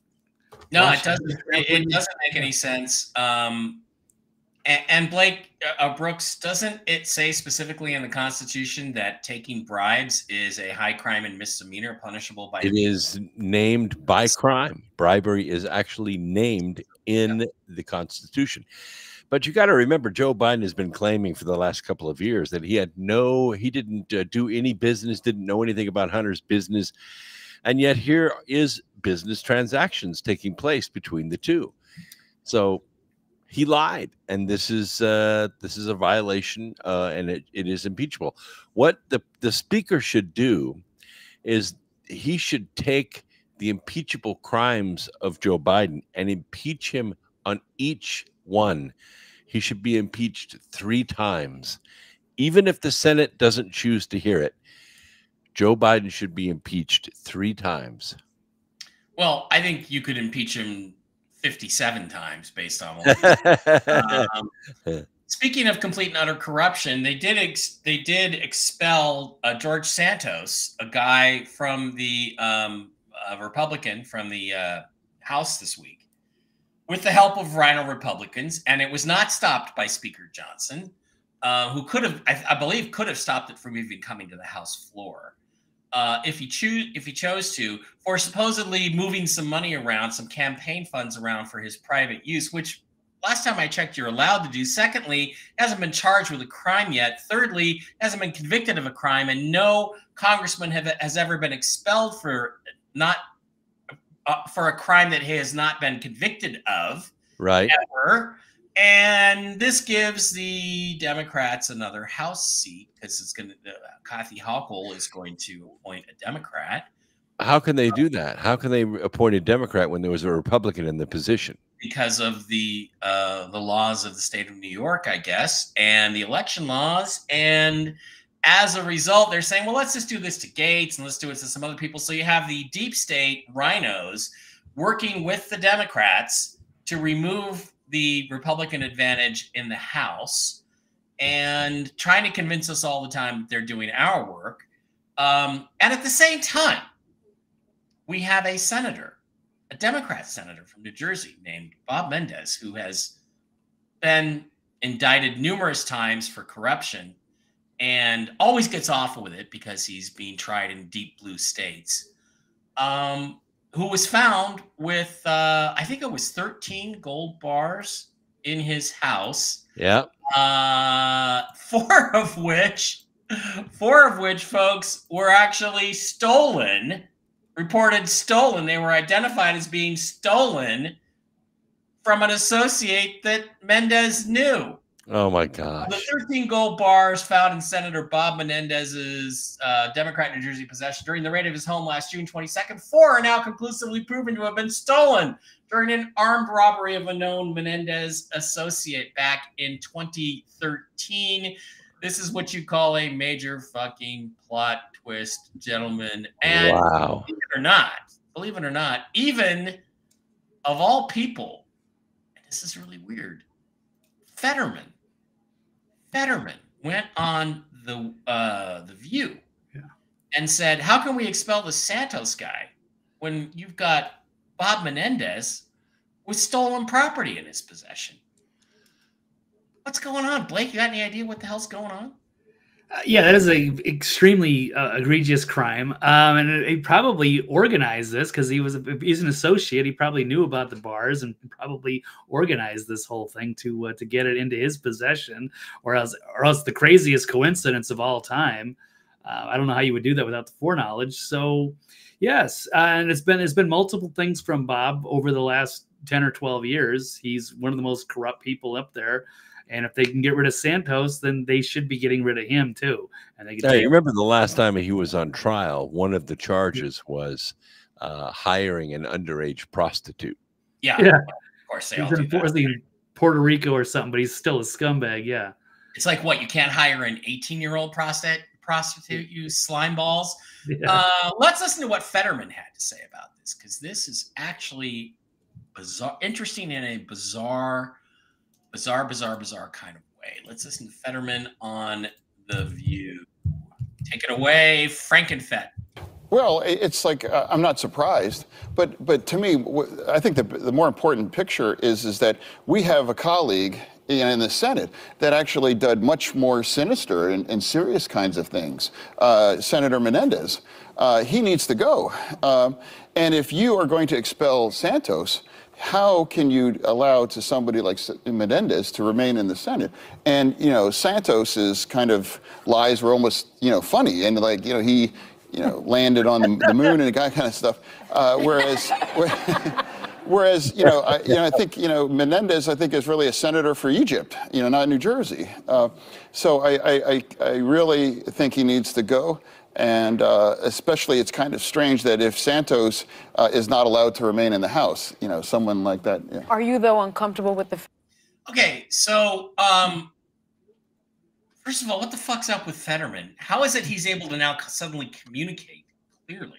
no, it doesn't. It, it doesn't make any sense. Um, and, and Blake uh, Brooks, doesn't it say specifically in the Constitution that taking bribes is a high crime and misdemeanor, punishable by? It is named by crime. Bribery is actually named in yep. the Constitution. But you got to remember, Joe Biden has been claiming for the last couple of years that he had no, he didn't uh, do any business, didn't know anything about Hunter's business. And yet here is business transactions taking place between the two. So he lied. And this is uh, this is a violation uh, and it, it is impeachable. What the, the speaker should do is he should take the impeachable crimes of Joe Biden and impeach him on each one. He should be impeached three times. Even if the Senate doesn't choose to hear it, Joe Biden should be impeached three times. Well, I think you could impeach him fifty-seven times based on what um, speaking of complete and utter corruption, they did ex they did expel uh, George Santos, a guy from the um, a Republican from the uh, House this week, with the help of Rhino Republicans, and it was not stopped by Speaker Johnson, uh, who could have, I, I believe, could have stopped it from even coming to the House floor, uh, if he choose, if he chose to, for supposedly moving some money around, some campaign funds around for his private use, which last time I checked, you're allowed to do. Secondly, he hasn't been charged with a crime yet. Thirdly, he hasn't been convicted of a crime, and no congressman have, has ever been expelled for not. Uh, for a crime that he has not been convicted of, right? Ever. And this gives the Democrats another House seat because it's going to. Uh, Kathy Hochul is going to appoint a Democrat. How can they do that? How can they appoint a Democrat when there was a Republican in the position? Because of the uh, the laws of the state of New York, I guess, and the election laws. And as a result, they're saying, well, let's just do this to Gates and let's do it to some other people. So you have the deep state rhinos working with the Democrats to remove the Republican advantage in the House and trying to convince us all the time that they're doing our work. Um, and at the same time, we have a senator, a Democrat senator from New Jersey named Bob Menendez, who has been indicted numerous times for corruption and always gets off with it because he's being tried in deep blue states, um, who was found with, uh, I think it was thirteen gold bars in his house. Yeah. Uh, four of which, four of which, folks, were actually stolen, reported stolen. They were identified as being stolen from an associate that Menendez knew. Oh my The gosh. thirteen gold bars found in Senator Bob Menendez's uh, Democrat New Jersey possession during the raid of his home last June twenty-second. Four are now conclusively proven to have been stolen during an armed robbery of a known Menendez associate back in twenty thirteen. This is what you call a major fucking plot twist, gentlemen. And Wow. believe it or not, believe it or not, even of all people, and this is really weird, Fetterman. Fetterman went on the uh, the View Yeah. and said, "How can we expel the Santos guy when you've got Bob Menendez with stolen property in his possession?" What's going on, Blake? You got any idea what the hell's going on? Uh, yeah, that is a extremely uh, egregious crime, um, and he probably organized this because he was a, he's an associate. He probably knew about the bars and probably organized this whole thing to uh, to get it into his possession, or else or else the craziest coincidence of all time. Uh, I don't know how you would do that without the foreknowledge. So, yes, uh, and it's been it's been multiple things from Bob over the last ten or twelve years. He's one of the most corrupt people up there. And if they can get rid of Santos, then they should be getting rid of him too. And they can Hey, take- you remember the last time he was on trial, one of the charges was uh, hiring an underage prostitute. Yeah, Yeah. of course they all he's do in, that. was he in Puerto Rico or something, but he's still a scumbag. Yeah. It's like what, you can't hire an eighteen-year-old prostitute, prostitute, you slime balls. Yeah. Uh, let's listen to what Fetterman had to say about this, because this is actually bizarre, interesting in a bizarre, bizarre, bizarre, bizarre kind of way. Let's listen to Fetterman on The View. Take it away, Frankenfett. Well, i- it's like uh, I'm not surprised, but but to me, wh- I think the the more important picture is is that we have a colleague in, in the Senate that actually did much more sinister and, and serious kinds of things. Uh, Senator Menendez, uh, he needs to go, um, and if you are going to expel Santos, how can you allow to somebody like S- Menendez to remain in the Senate? And you know, Santos's kind of lies were almost you know funny, and like you know he. you know, landed on the, the moon and that kind of stuff. Uh, whereas, whereas, you know, I, you know, I think, you know, Menendez, I think, is really a senator for Egypt, you know, not New Jersey. Uh, so I, I, I, I really think he needs to go. And uh, especially, it's kind of strange that if Santos uh, is not allowed to remain in the House, you know, someone like that. Yeah. Are you, though, uncomfortable with the... Okay, so um, first of all, what the fuck's up with Fetterman? How is it he's able to now suddenly communicate clearly?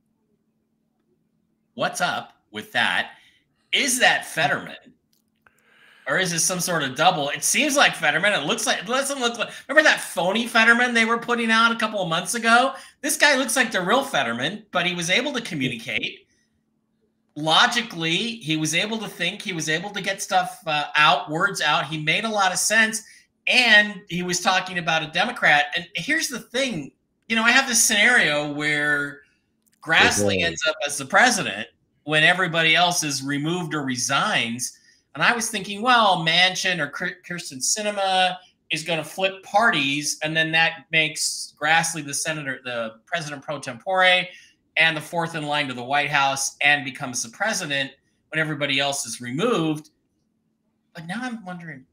What's up with that? Is that Fetterman? Or is this some sort of double? It seems like Fetterman. It looks like, it doesn't look like, remember that phony Fetterman they were putting out a couple of months ago? This guy looks like the real Fetterman, but he was able to communicate. Logically, he was able to think, he was able to get stuff uh, out, words out. He made a lot of sense. And he was talking about a Democrat. And here's the thing, you know, I have this scenario where Grassley ends up as the president when everybody else is removed or resigns. And I was thinking, well, Manchin or Kirsten Sinema is going to flip parties, and then that makes Grassley the senator, the president pro tempore, and the fourth in line to the White House, and becomes the president when everybody else is removed. But now I'm wondering,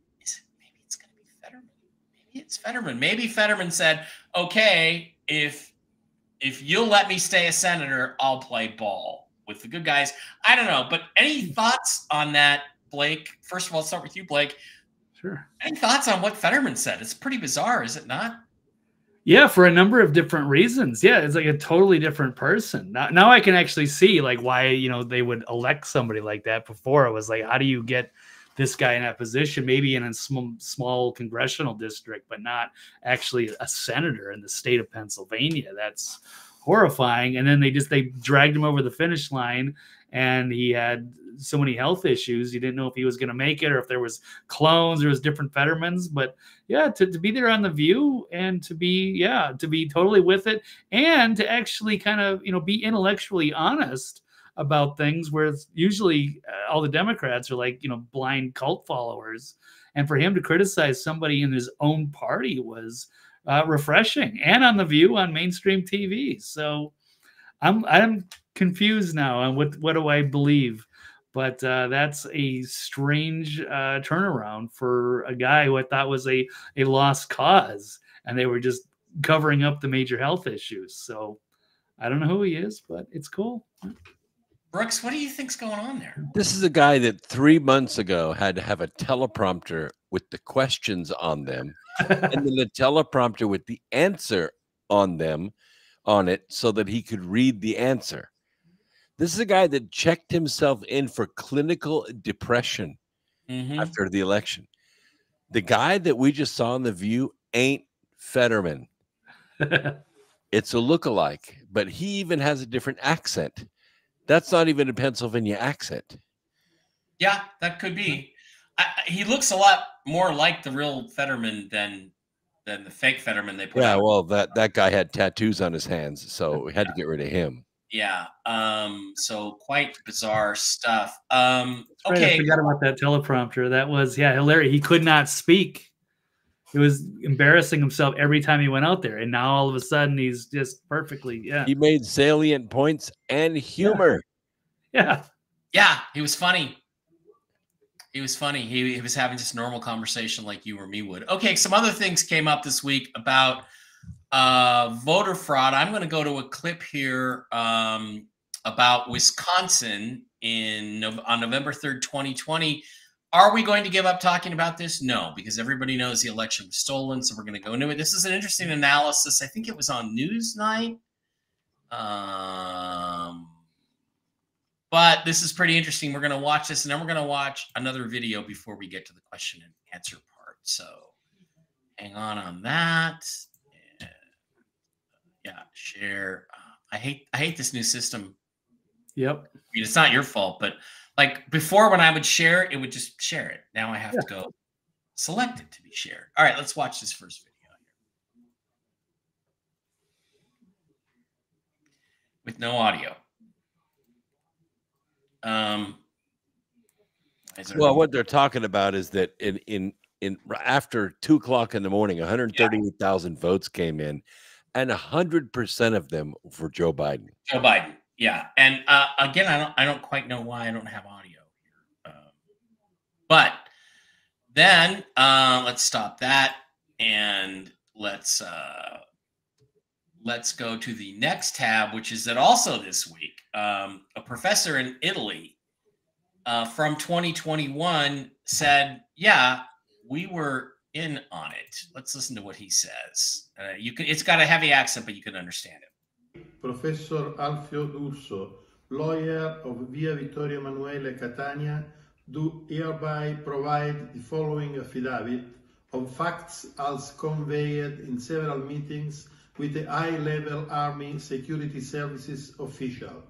maybe it's Fetterman. Maybe Fetterman said, okay, if if you'll let me stay a senator, I'll play ball with the good guys. I don't know. But any thoughts on that, Blake? First of all, let's start with you, Blake. Sure. Any thoughts on what Fetterman said? It's pretty bizarre, is it not? Yeah, for a number of different reasons. Yeah, it's like a totally different person. Now, now I can actually see like why, you know, they would elect somebody like that. Before it was like, how do you get this guy in that position, maybe in a small, small congressional district, but not actually a senator in the state of Pennsylvania? That's horrifying. And then they just, they dragged him over the finish line, and he had so many health issues. You didn't know if he was going to make it or if there was clones, there was different Fettermans. But yeah, to, to be there on The View and to be, yeah, to be totally with it, and to actually kind of, you know, be intellectually honest about things, where it's usually uh, all the Democrats are like, you know, blind cult followers. And for him to criticize somebody in his own party was uh, refreshing, and on The View on mainstream T V. So I'm I'm confused now on what what do I believe. But uh, that's a strange uh, turnaround for a guy who I thought was a, a lost cause, and they were just covering up the major health issues. So I don't know who he is, but it's cool. Brooks, what do you think's going on there? This is a guy that three months ago had to have a teleprompter with the questions on them, and then a teleprompter with the answer on them, on it, so that he could read the answer. This is a guy that checked himself in for clinical depression Mm-hmm. after the election. The guy that we just saw in The View ain't Fetterman. It's a lookalike, but he even has a different accent. That's not even a Pennsylvania accent. Yeah, that could be. I, he looks a lot more like the real Fetterman than than the fake Fetterman they put Yeah, out. well, that, that guy had tattoos on his hands, so we had to get rid of him. Yeah. Um, so quite bizarre stuff. Um, Right, okay. I forgot about that teleprompter. That was, yeah, hilarious. He could not speak. He was embarrassing himself every time he went out there. And now all of a sudden he's just perfectly, yeah. He made salient points and humor. Yeah. Yeah, he was funny. He was funny. He, he was having just normal conversation like you or me would. Okay, some other things came up this week about uh, voter fraud. I'm going to go to a clip here um, about Wisconsin in on November third, twenty twenty. Are we going to give up talking about this? No, because everybody knows the election was stolen, so we're going to go into it. This is an interesting analysis. I think it was on Newsnight. Um, but this is pretty interesting. We're going to watch this, and then we're going to watch another video before we get to the question and answer part. So hang on on that. And, yeah, share. Uh, I hate I hate this new system. Yep. I mean, it's not your fault, but like before when I would share it, it would just share it. Now I have Yeah. to go select it to be shared. All right, let's watch this first video here. With no audio. Um, is there- Well, what they're talking about is that in in in after two o'clock in the morning, one hundred thirty-eight thousand votes came in, and a hundred percent of them for Joe Biden. Joe Biden. Yeah, and uh, again, I don't I don't quite know why I don't have audio here, um, but then uh, let's stop that and let's uh, let's go to the next tab, which is that also this week, um, a professor in Italy uh, from twenty twenty-one said, "Yeah, we were in on it." Let's listen to what he says. Uh, you can. It's got a heavy accent, but you can understand it. Professor Alfio D'Urso, lawyer of Via Vittorio Emanuele, Catania, do hereby provide the following affidavit of facts as conveyed in several meetings with the high-level Army Security Services official.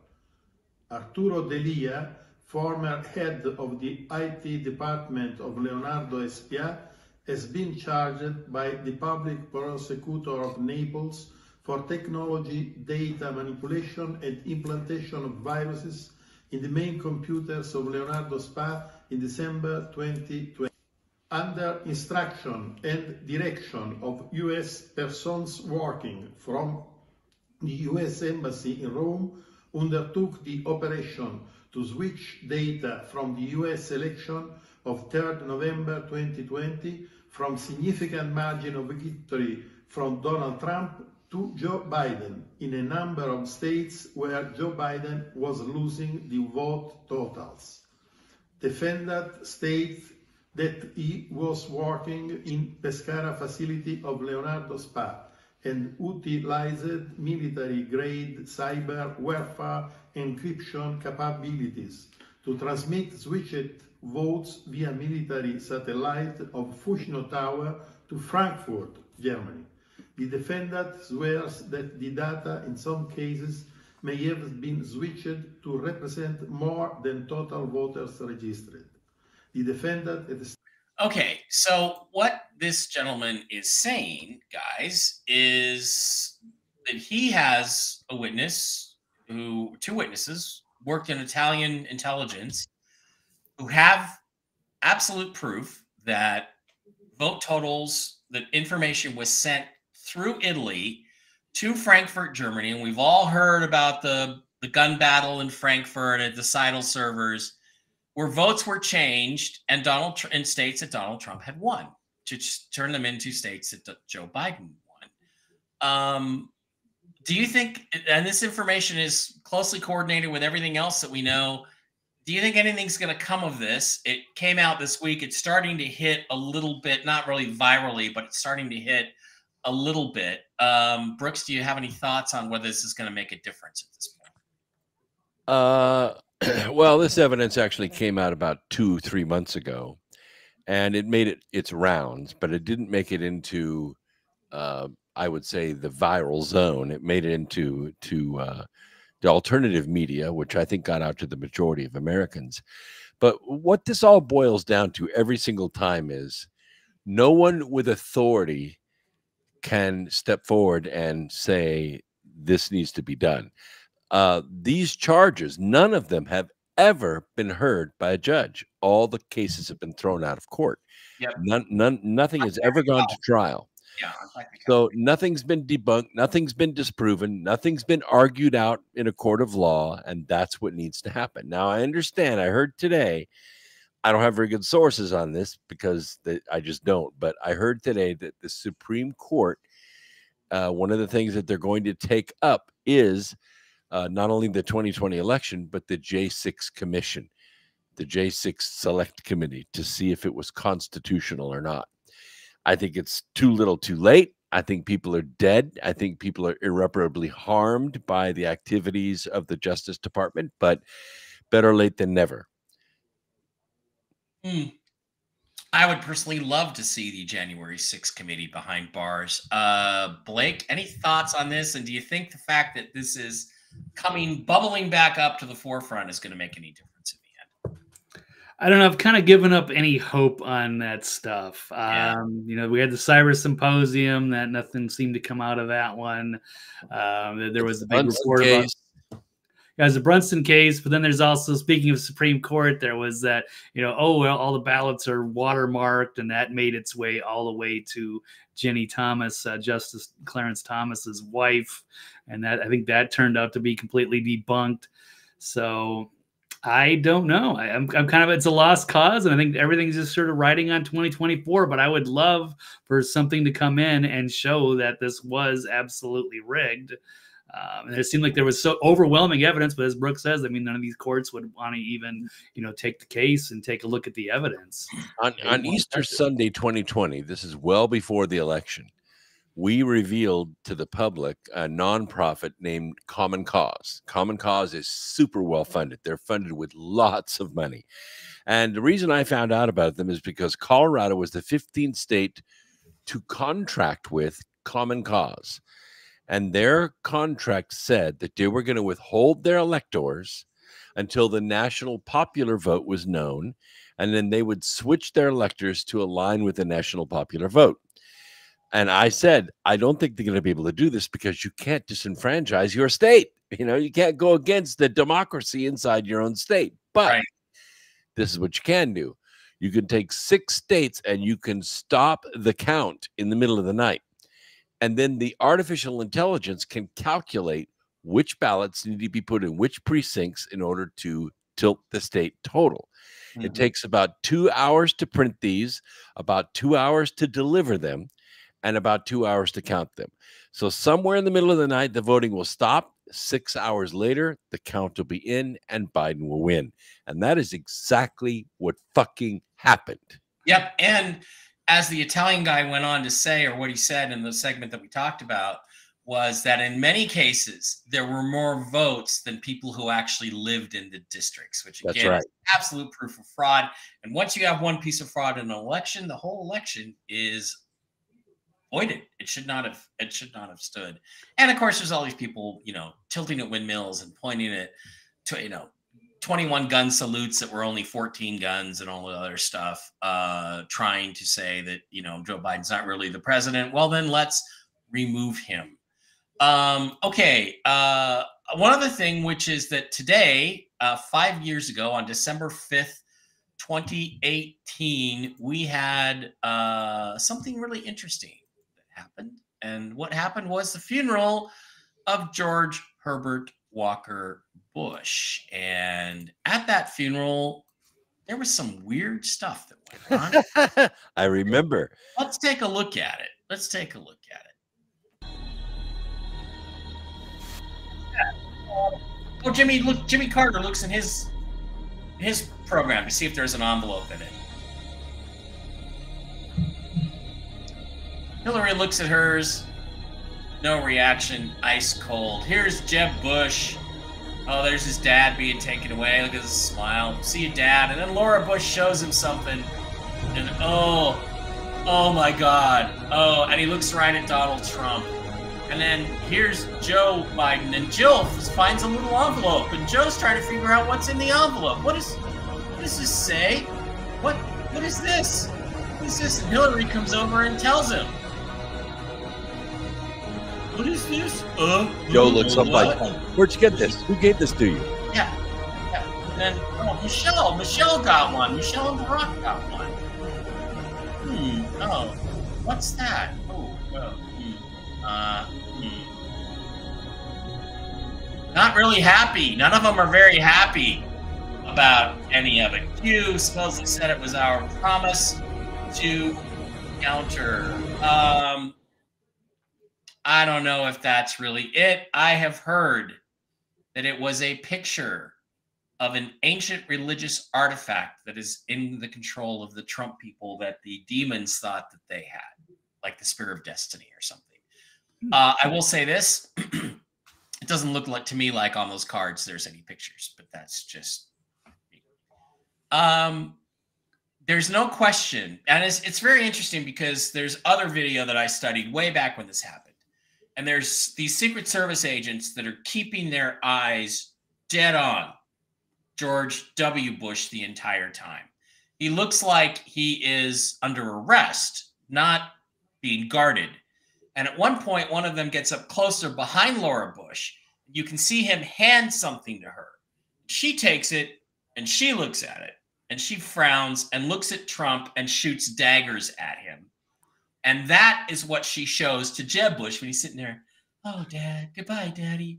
Arturo Delia, former head of the I T department of Leonardo S P A, has been charged by the public prosecutor of Naples for technology, data manipulation and implantation of viruses in the main computers of Leonardo S P A in December twenty twenty. Under instruction and direction of U S persons working from the U S Embassy in Rome, undertook the operation to switch data from the U S election of third November twenty twenty from significant margin of victory from Donald Trump to Joe Biden in a number of states where Joe Biden was losing the vote totals. Defendant states that he was working in Pescara facility of Leonardo S P A and utilized military-grade cyber warfare encryption capabilities to transmit switched votes via military satellite of Fushino Tower to Frankfurt, Germany. The defendant swears that the data in some cases may have been switched to represent more than total voters registered. The defendant is Okay, so what this gentleman is saying, guys, is that he has a witness who, two witnesses, worked in Italian intelligence who have absolute proof that vote totals, that information was sent through Italy to Frankfurt, Germany. And we've all heard about the, the gun battle in Frankfurt at the Seidel servers. where votes were changed and Donald Tr- in states that Donald Trump had won to just turn them into states that Joe Biden won. Um, do you think, and this information is closely coordinated with everything else that we know, do you think anything's going to come of this? It came out this week. It's starting to hit a little bit, not really virally, but it's starting to hit a little bit. Um, Brooks, do you have any thoughts on whether this is going to make a difference at this point? Uh, well, this evidence actually came out about two, three months ago, and it made it its rounds, but it didn't make it into, uh, I would say, the viral zone. It made it into to uh, the alternative media, which I think got out to the majority of Americans. But what this all boils down to every single time is no one with authority can step forward and say this needs to be done. Uh, these charges, none of them have ever been heard by a judge. All the cases have been thrown out of court. Yep. None, none, nothing has ever gone to trial. Yeah. So nothing's been debunked, nothing's been disproven, nothing's been argued out in a court of law, and that's what needs to happen. Now, I understand, I heard today, I don't have very good sources on this because the, I just don't, but I heard today that the Supreme Court, uh, one of the things that they're going to take up is uh, not only the twenty twenty election, but the J six Commission, the J six Select Committee, to see if it was constitutional or not. I think it's too little too late. I think people are dead. I think people are irreparably harmed by the activities of the Justice Department, but better late than never. Hmm. I would personally love to see the January sixth committee behind bars. Uh, Blake, any thoughts on this? And do you think the fact that this is coming, bubbling back up to the forefront is going to make any difference in the end? I don't know. I've kind of given up any hope on that stuff. Yeah. Um, you know, we had the Cyber Symposium, that nothing seemed to come out of that one. Um, there was the big report about As the Brunson case, but then there's also, speaking of Supreme Court, there was that, you know, oh, well, all the ballots are watermarked, and that made its way all the way to Jenny Thomas, uh, Justice Clarence Thomas's wife, and that I think that turned out to be completely debunked. So I don't know. I, I'm, I'm kind of, it's a lost cause, and I think everything's just sort of riding on twenty twenty-four, but I would love for something to come in and show that this was absolutely rigged. Um, and it seemed like there was so overwhelming evidence, but as Brooke says, I mean, none of these courts would want to even, you know, take the case and take a look at the evidence. On, on Easter Sunday twenty twenty, this is well before the election, we revealed to the public a nonprofit named Common Cause. Common Cause is super well funded. They're funded with lots of money. And the reason I found out about them is because Colorado was the fifteenth state to contract with Common Cause. And their contract said that they were going to withhold their electors until the national popular vote was known, and then they would switch their electors to align with the national popular vote. And I said, I don't think they're going to be able to do this because you can't disenfranchise your state. You know, you can't go against the democracy inside your own state. But right. This is what you can do. You can take six states and you can stop the count in the middle of the night. And then the artificial intelligence can calculate which ballots need to be put in which precincts in order to tilt the state total. Mm-hmm. It takes about two hours to print these, about two hours to deliver them, and about two hours to count them. So somewhere in the middle of the night, the voting will stop. Six hours later, the count will be in and Biden will win. And that is exactly what fucking happened. Yep. And as the Italian guy went on to say, or what he said in the segment that we talked about, was that in many cases, there were more votes than people who actually lived in the districts, which again, right. is absolute proof of fraud. And once you have one piece of fraud in an election, the whole election is voided. It should not have, it should not have stood. And of course, there's all these people, you know, tilting at windmills and pointing at, to, you know, twenty-one gun salutes that were only fourteen guns and all the other stuff, uh, trying to say that, you know, Joe Biden's not really the president. Well, then let's remove him. Um, okay. Uh, one other thing, which is that today, uh, five years ago on December fifth, twenty eighteen, we had uh, something really interesting that happened. And what happened was the funeral of George Herbert Walker Bush. And at that funeral, there was some weird stuff that went on. I remember. Let's take a look at it. Let's take a look at it. Yeah. Oh, Jimmy, look, Jimmy Carter looks in his his program to see if there's an envelope in it. Hillary looks at hers. No reaction. Ice cold. Here's Jeb Bush. Oh, there's his dad being taken away. Look at his smile. See you, Dad. And then Laura Bush shows him something. And oh, oh my God. Oh, and he looks right at Donald Trump. And then here's Joe Biden. And Jill finds a little envelope. And Joe's trying to figure out what's in the envelope. What is, what does this say? What, what is this? What is this? And Hillary comes over and tells him. What is this? Uh, Joe looks up what? like, where'd you get this? Who gave this to you? Yeah. Yeah. And then, oh, Michelle. Michelle got one. Michelle and Barack got one. Hmm. Oh. What's that? Oh, well. Hmm. Uh, hmm. Not really happy. None of them are very happy about any of it. Q supposedly said it was our promise to counter. Um... I don't know if that's really it. I have heard that it was a picture of an ancient religious artifact that is in the control of the Trump people that the demons thought that they had, like the Spear of Destiny or something. Uh, I will say this. It doesn't look like to me like on those cards there's any pictures, but that's just me. Um, there's no question. And it's, it's very interesting because there's other video that I studied way back when this happened. And there's these Secret Service agents that are keeping their eyes dead on George W. Bush the entire time. He looks like he is under arrest, not being guarded. And at one point, one of them gets up closer behind Laura Bush. You can see him hand something to her. She takes it and she looks at it and she frowns and looks at Trump and shoots daggers at him. And that is what she shows to Jeb Bush when he's sitting there. Oh, Dad. Goodbye, Daddy.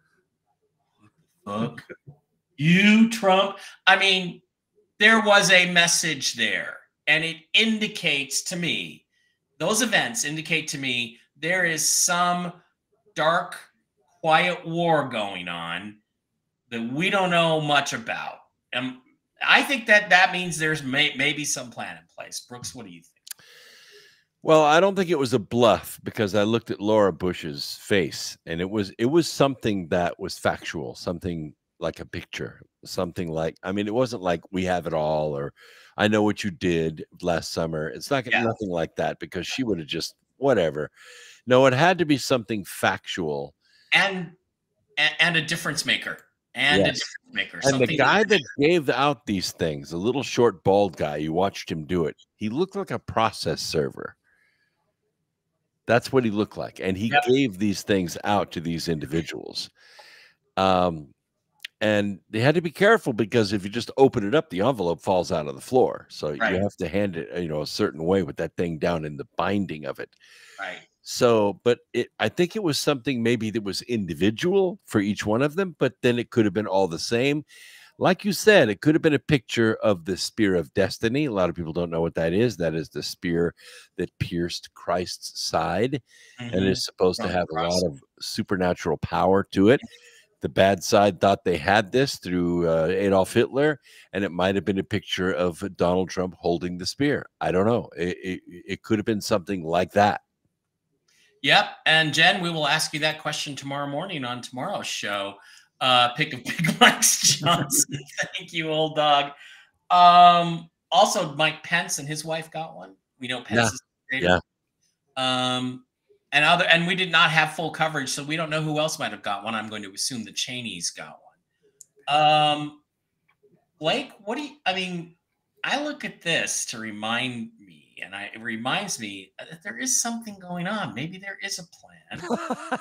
What the fuck? You, Trump? I mean, there was a message there. And it indicates to me, those events indicate to me there is some dark, quiet war going on that we don't know much about. And I think that that means there's may, maybe some plan in place. Brooks, what do you think? Well, I don't think it was a bluff because I looked at Laura Bush's face and it was it was something that was factual, something like a picture, something like, I mean, it wasn't like we have it all or I know what you did last summer. It's not yeah. nothing like that because she would have just whatever. No, it had to be something factual and and a difference maker and yes. a difference maker. And the guy that gave out these things, the little short bald guy, you watched him do it. He looked like a process server. That's what he looked like. And he yep. gave these things out to these individuals. Um, and they had to be careful because if you just open it up, the envelope falls out of the floor. So right. you have to hand it, you know, a certain way with that thing down in the binding of it. Right. So, but it, I think it was something maybe that was individual for each one of them, but then it could have been all the same. Like you said, it could have been a picture of the Spear of Destiny. A lot of people don't know what that is. That is the spear that pierced Christ's side mm-hmm. and is supposed From to have a lot of supernatural power to it. The bad side thought they had this through uh, Adolf Hitler, and it might have been a picture of Donald Trump holding the spear. I don't know. It, it, it could have been something like that. Yep. And Jen, we will ask you that question tomorrow morning on tomorrow's show. Uh, pick of Big Mike's Johnson. Thank you, old dog. Um, also, Mike Pence and his wife got one. We know Pence yeah. is yeah. Um, and other, and we did not have full coverage, so we don't know who else might have got one. I'm going to assume the Cheneys got one. Um, Blake, what do you? I mean, I look at this to remind me, and I, it reminds me that there is something going on. Maybe there is a plan.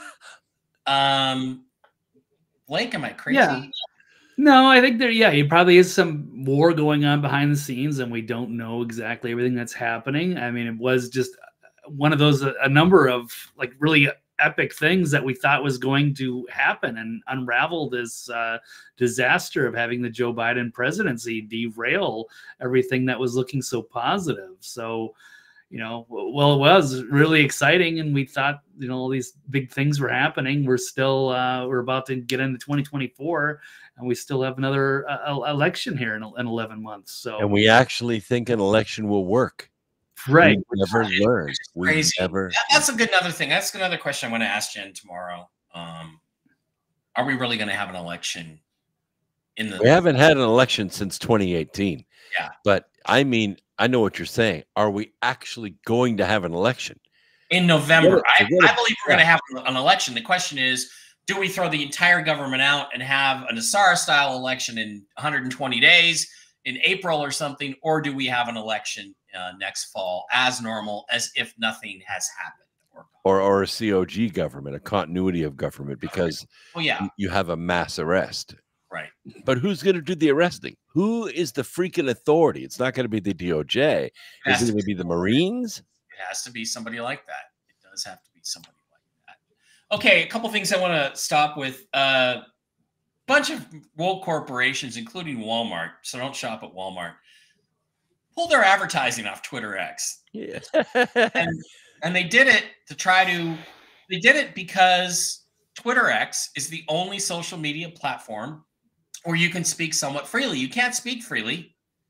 um. Blake, am I crazy? Yeah. No, I think there, yeah, it probably is some war going on behind the scenes, and we don't know exactly everything that's happening. I mean, it was just one of those, a, a number of like really epic things that we thought was going to happen and unravel this uh, disaster of having the Joe Biden presidency derail everything that was looking so positive. So, you know, well, it was really exciting, and we thought, you know, all these big things were happening. We're still, uh, we're about to get into twenty twenty-four, and we still have another uh, election here in, in eleven months. So, and we actually think an election will work. Right. We never learned. We Crazy. never. That- that's a good another thing. That's another question I'm going to ask Jen tomorrow. Um, are we really going to have an election in the? We haven't had an election since twenty eighteen. Yeah. But I mean, I know what you're saying. Are we actually going to have an election In November? I, Forget it. I believe we're going to have an election. The question is, do we throw the entire government out and have an Asara-style election in one hundred twenty days in April or something, or do we have an election uh, next fall as normal, as if nothing has happened? or or a C O G government, a continuity of government, because Well, yeah, y- you have a mass arrest. right. But who's going to do the arresting? Who is the freaking authority? It's not going to be the D O J. Has Is it to going to be the Marines? It has to be somebody like that. It does have to be somebody like that. Okay, a couple things I want to stop with. A uh, bunch of woke corporations, including Walmart, so don't shop at Walmart, pulled their advertising off Twitter X. Yeah. and, and they did it to try to, they did it because Twitter X is the only social media platform where you can speak somewhat freely. You can't speak freely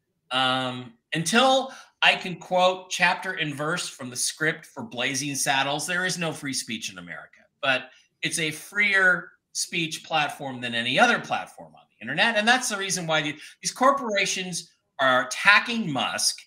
um, until I can quote chapter and verse from the script for Blazing Saddles. There is no free speech in America, but it's a freer speech platform than any other platform on the internet. And that's the reason why the, these corporations are attacking Musk,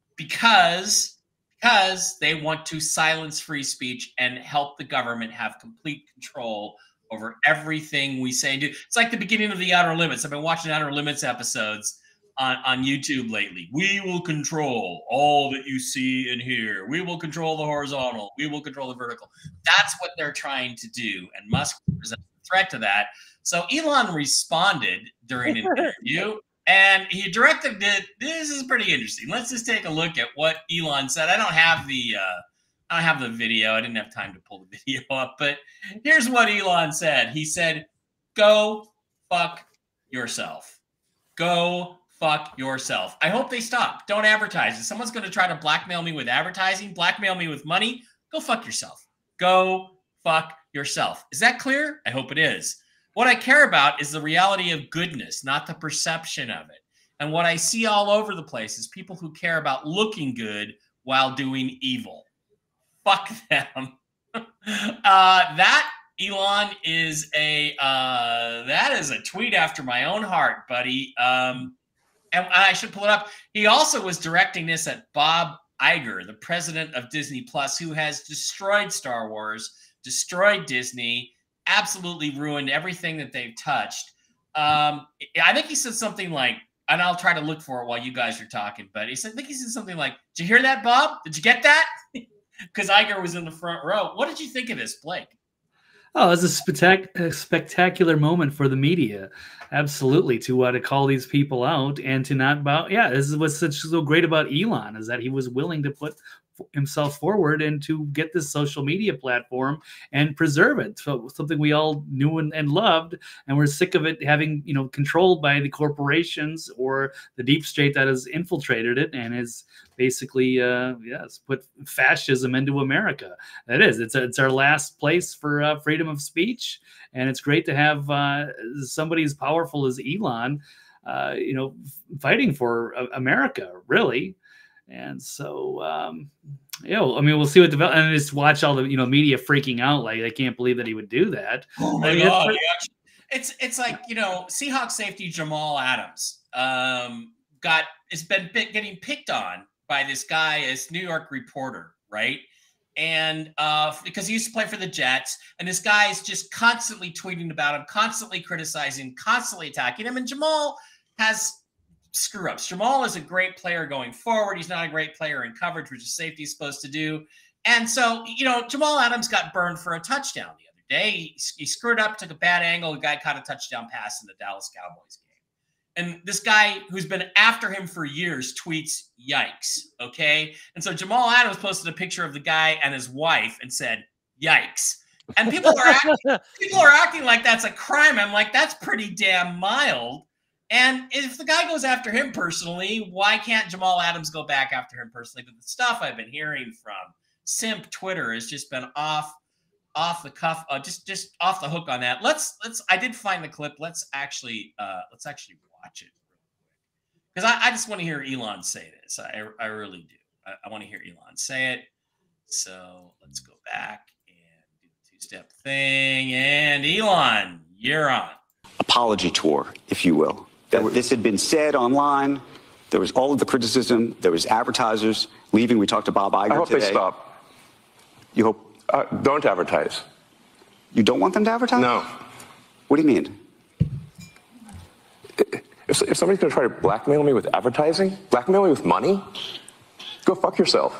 because because they want to silence free speech and help the government have complete control over everything we say and do. It's like the beginning of the Outer Limits. I've been watching Outer Limits episodes on, on YouTube lately. We will control all that you see and hear. We will control the horizontal. We will control the vertical. That's what they're trying to do. And Musk presents a threat to that. So Elon responded during an interview, and he directed it. This is pretty interesting. Let's just take a look at what Elon said. I don't have the uh, I don't have the video. I didn't have time to pull the video up, but here's what Elon said. He said, "Go fuck yourself. Go fuck yourself." I hope they stop. Don't advertise. If someone's going to try to blackmail me with advertising, blackmail me with money, go fuck yourself. Go fuck yourself. Is that clear? I hope it is. What I care about is the reality of goodness, not the perception of it. And what I see all over the place is people who care about looking good while doing evil. Fuck them. uh, that, Elon, is a uh, that is a tweet after my own heart, buddy. Um, and I should pull it up. He also was directing this at Bob Iger, the president of Disney Plus, who has destroyed Star Wars, destroyed Disney, absolutely ruined everything that they've touched. Um, I think he said something like, and I'll try to look for it while you guys are talking, but he said, I think he said something like, "Did you hear that, Bob? Did you get that?" Because Iger was in the front row. What did you think of this, Blake? Oh, it's a, spectac- a spectacular moment for the media. Absolutely, to uh, to call these people out and to not bow. Yeah, this is what's such so great about Elon, is that he was willing to put himself forward and to get this social media platform and preserve it. So something we all knew and, and loved, and we're sick of it having, you know, controlled by the corporations or the deep state that has infiltrated it and has basically, uh, yes, put fascism into America. That is, it's a, it's our last place for uh, freedom of speech, and it's great to have uh, somebody as powerful as Elon, uh, you know, fighting for uh, America, really. And so, um, you know, I mean, we'll see what develop, and just watch all the, you know, media freaking out, like they can't believe that he would do that. Oh my I mean, God! it's, Actually, it's it's like, you know, Seahawks safety Jamal Adams um, got has been pick, getting picked on by this guy, this New York reporter, right? And uh, because he used to play for the Jets, and this guy is just constantly tweeting about him, constantly criticizing, constantly attacking him, and Jamal has screw ups. Jamal is a great player going forward. He's not a great player in coverage, which is safety is supposed to do. And so, you know, Jamal Adams got burned for a touchdown the other day. He, he screwed up, took a bad angle. The guy caught a touchdown pass in the Dallas Cowboys game. And this guy who's been after him for years tweets, "Yikes." Okay. And so Jamal Adams posted a picture of the guy and his wife and said, "Yikes." And people are acting, people are acting like that's a crime. I'm like, that's pretty damn mild. And if the guy goes after him personally, why can't Jamal Adams go back after him personally? But the stuff I've been hearing from simp Twitter has just been off, off the cuff, uh, just just off the hook on that. Let's let's. I did find the clip. Let's actually uh, let's actually watch it because I, I just want to hear Elon say this. I I really do. I, I want to hear Elon say it. So let's go back and do the two-step thing. And Elon, you're on. Apology tour, if you will. That this had been said online. There was all of the criticism. There was advertisers leaving. We talked to Bob Iger I hope today. they stop. You hope? Uh, don't advertise. You don't want them to advertise? No. What do you mean? If, if somebody's going to try to blackmail me with advertising, blackmail me with money, go fuck yourself.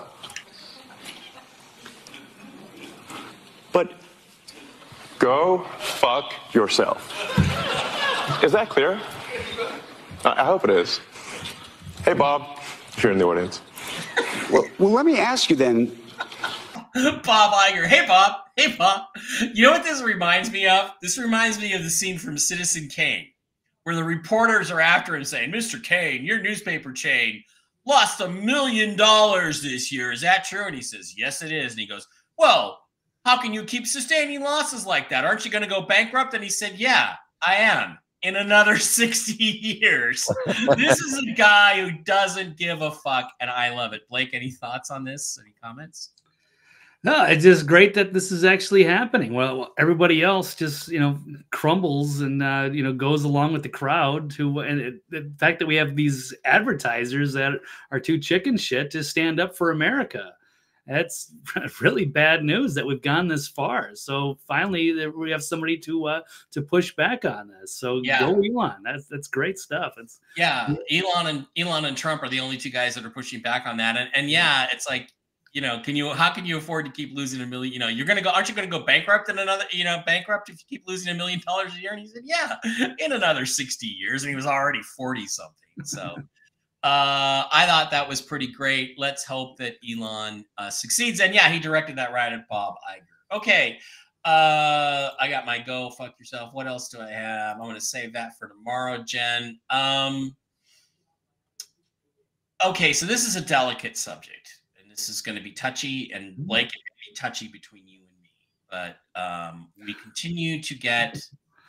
But go fuck yourself. Is that clear? I hope it is. Hey, Bob, if you're in the audience. Well, well, let me ask you then. Bob Iger. Hey, Bob. Hey, Bob. You know what this reminds me of? This reminds me of the scene from Citizen Kane, where the reporters are after him saying, Mister Kane, your newspaper chain lost a million dollars this year. Is that true? And he says, yes, it is. And he goes, well, how can you keep sustaining losses like that? Aren't you going to go bankrupt? And he said, yeah, I am. In another sixty years. This is a guy who doesn't give a fuck, and I love it. Blake, any thoughts on this? Any comments? No, it's just great that this is actually happening. Well, everybody else just, you know, crumbles and, uh, you know, goes along with the crowd to, and it, the fact that we have these advertisers that are too chicken shit to stand up for America. That's really bad news that we've gone this far. So finally, we have somebody to uh, to push back on this. So yeah. Go Elon. That's that's great stuff. It's yeah, Elon and Elon and Trump are the only two guys that are pushing back on that. And and yeah, it's like, you know, can you how can you afford to keep losing a million? You know, you're gonna go. Aren't you gonna go bankrupt in another? You know, bankrupt if you keep losing a million dollars a year? And he said, yeah, in another sixty years, and he was already forty something. So. Uh, I thought that was pretty great. Let's hope that Elon uh, succeeds. And yeah, he directed that right at Bob Iger. Okay. Uh, I got my go fuck yourself. What else do I have? I'm going to save that for tomorrow, Jen. Um, okay. So this is a delicate subject and this is going to be touchy, and Blake, it can be touchy between you and me, but um, we continue to get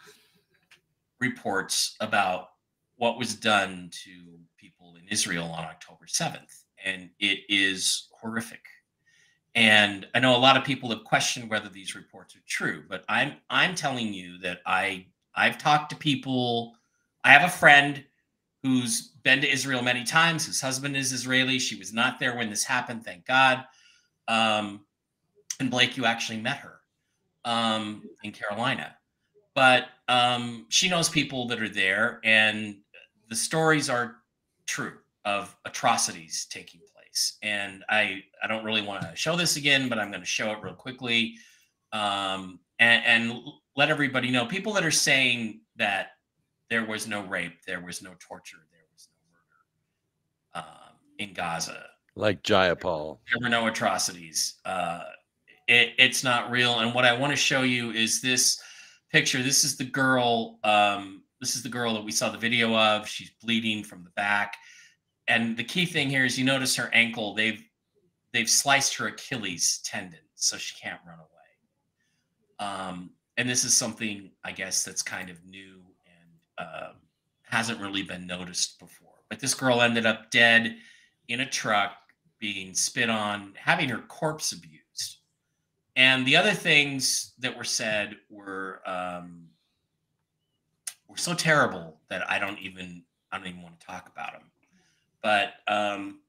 reports about what was done to people in Israel on October seventh. And it is horrific. And I know a lot of people have questioned whether these reports are true, but I'm I'm telling you that I I've talked to people. I have a friend who's been to Israel many times, whose husband is Israeli. She was not there when this happened, thank God. Um, and Blake, you actually met her um, in Carolina. But um, she knows people that are there, and the stories are true of atrocities taking place. And I, I don't really want to show this again, but I'm going to show it real quickly um, and, and let everybody know. People that are saying that there was no rape, there was no torture, there was no murder um, in Gaza. Like Jayapal. There were no atrocities. Uh, it, it's not real. And what I want to show you is this picture. This is the girl. Um, this is the girl that we saw the video of. She's bleeding from the back. And the key thing here is you notice her ankle. They've they've sliced her Achilles tendon, so she can't run away. Um, and this is something, I guess, that's kind of new and uh, hasn't really been noticed before. But this girl ended up dead in a truck, being spit on, having her corpse abused. And the other things that were said were um, were so terrible that I don't even I don't even want to talk about them. But um,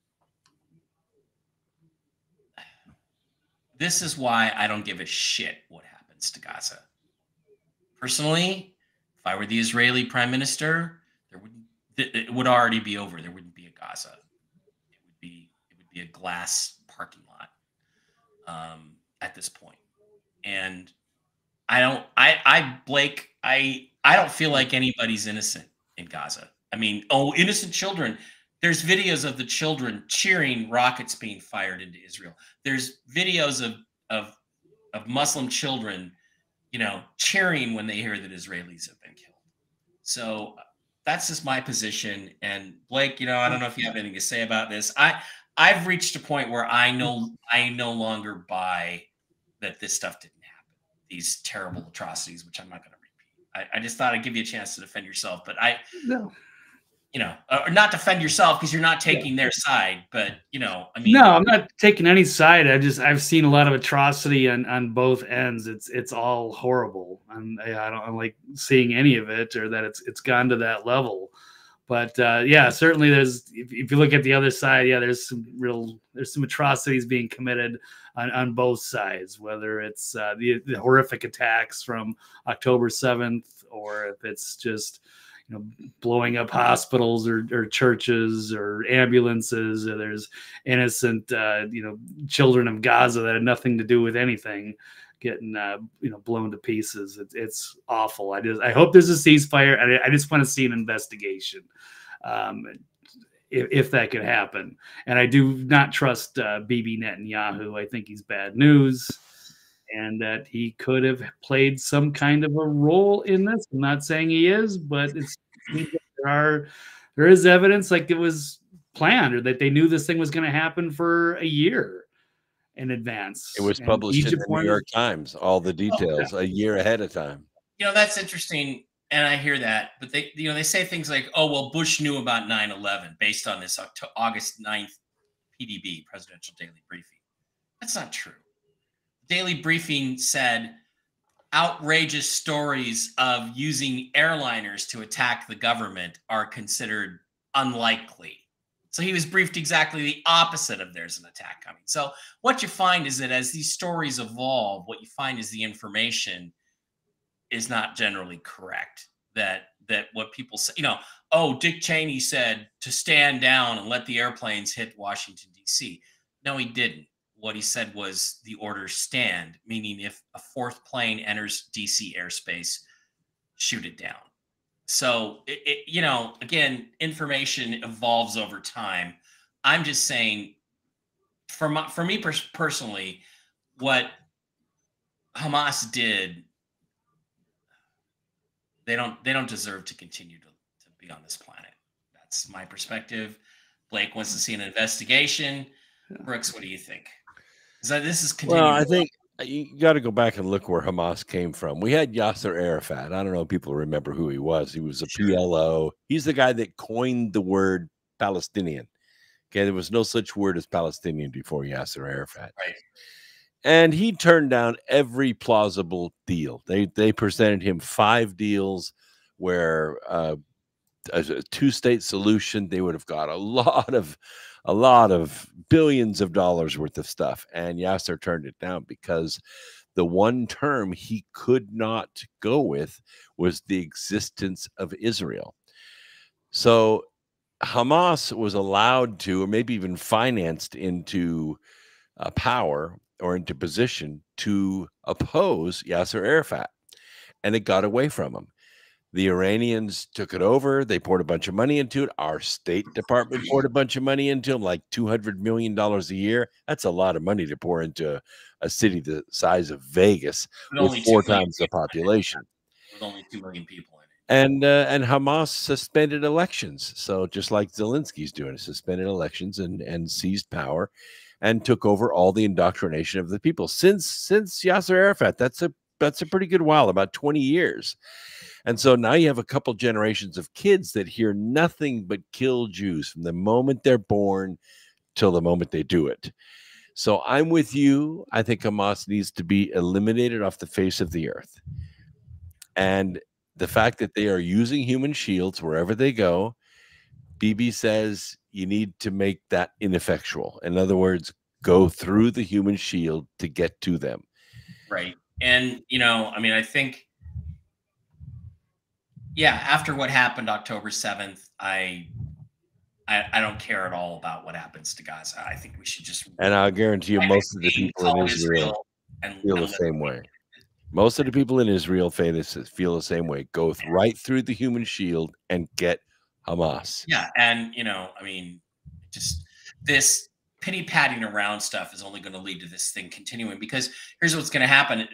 this is why I don't give a shit what happens to Gaza. Personally, if I were the Israeli prime minister, there would it would already be over. There wouldn't be a Gaza. It would be it would be a glass parking lot um, at this point. And I don't. I I Blake. I I don't feel like anybody's innocent in Gaza. I mean, oh, innocent children. There's videos of the children cheering rockets being fired into Israel. There's videos of of of Muslim children you know, cheering when they hear that Israelis have been killed. So that's just my position. And Blake, you know, I don't know if you have anything to say about this. I I've reached a point where I know I no longer buy that this stuff didn't happen. These terrible atrocities, which I'm not going to repeat. I, I just thought I'd give you a chance to defend yourself, but I, no. you know, uh, or not defend yourself because you're not taking yeah. their side. But you know, I mean, no, I'm not taking any side. I just I've seen a lot of atrocity on on both ends. It's it's all horrible, and I, I don't like seeing any of it or that it's it's gone to that level. But uh, yeah, certainly there's if, if you look at the other side, yeah, there's some real there's some atrocities being committed on, on both sides, whether it's uh, the, the horrific attacks from October seventh or if it's just, you know, blowing up hospitals or, or churches or ambulances, or there's innocent, uh, you know, children of Gaza that had nothing to do with anything getting, uh, you know, blown to pieces. It's, it's awful. I just, I hope there's a ceasefire. I, I just want to see an investigation, um, if, if that could happen. And I do not trust uh, Bibi Netanyahu. I think he's bad news, and that he could have played some kind of a role in this. I'm not saying he is, but it's there are there is evidence like it was planned, or that they knew this thing was going to happen for a year in advance. It was and published Egypt in the New wanted- York Times, all the details, Oh, yeah. a year ahead of time. You know, that's interesting, and I hear that, but they, you know, they say things like, "Oh, well, Bush knew about nine eleven based on this October, August ninth P D B, Presidential Daily Briefing." That's not true. Daily Briefing said outrageous stories of using airliners to attack the government are considered unlikely. So he was briefed exactly the opposite of there's an attack coming. So what you find is that as these stories evolve, what you find is the information is not generally correct. That that what people say, you know, oh, Dick Cheney said to stand down and let the airplanes hit Washington, D C. No, he didn't. What he said was the order stand, meaning if a fourth plane enters D C airspace, shoot it down. So, it, it, you know, again, information evolves over time. I'm just saying, for, my, for me pers- personally, what Hamas did, they don't they don't deserve to continue to, to be on this planet. That's my perspective. Blake wants to see an investigation. Brooks, what do you think? So this is continuing. Well, I think you got to go back and look where Hamas came from. We had Yasser Arafat. I don't know if people remember who he was. He was a P L O. He's the guy that coined the word Palestinian. Okay, there was no such word as Palestinian before Yasser Arafat. Right. And he turned down every plausible deal. They they presented him five deals where uh, a, a two-state solution, they would have got a lot of a lot of billions of dollars worth of stuff. And Yasser turned it down because the one term he could not go with was the existence of Israel. So Hamas was allowed to, or maybe even financed into uh, power or into position to oppose Yasser Arafat. And it got away from him. The Iranians took it over. They poured a bunch of money into it. Our State Department poured a bunch of money into them, like two hundred million dollars a year. That's a lot of money to pour into a city the size of Vegas with, with four times the population. With only two million people in it. And uh, and Hamas suspended elections. So just like Zelensky's doing, suspended elections and, and seized power and took over all the indoctrination of the people. Since since Yasser Arafat, that's a that's a pretty good while, about twenty years. And so now you have a couple generations of kids that hear nothing but kill Jews from the moment they're born till the moment they do it. So I'm with you. I think Hamas needs to be eliminated off the face of the earth. And the fact that they are using human shields wherever they go, Bibi says you need to make that ineffectual. In other words, go through the human shield to get to them. Right. And, you know, I mean, I think, yeah, after what happened October seventh, I, I I don't care at all about what happens to Gaza. I think we should just. And I'll guarantee you, most of the people in Israel feel the same way. Most of the people in Israel feel the same way. Go right through the human shield and get Hamas. Yeah, and you know, I mean, just this pity patting around stuff is only going to lead to this thing continuing, because here's what's going to happen.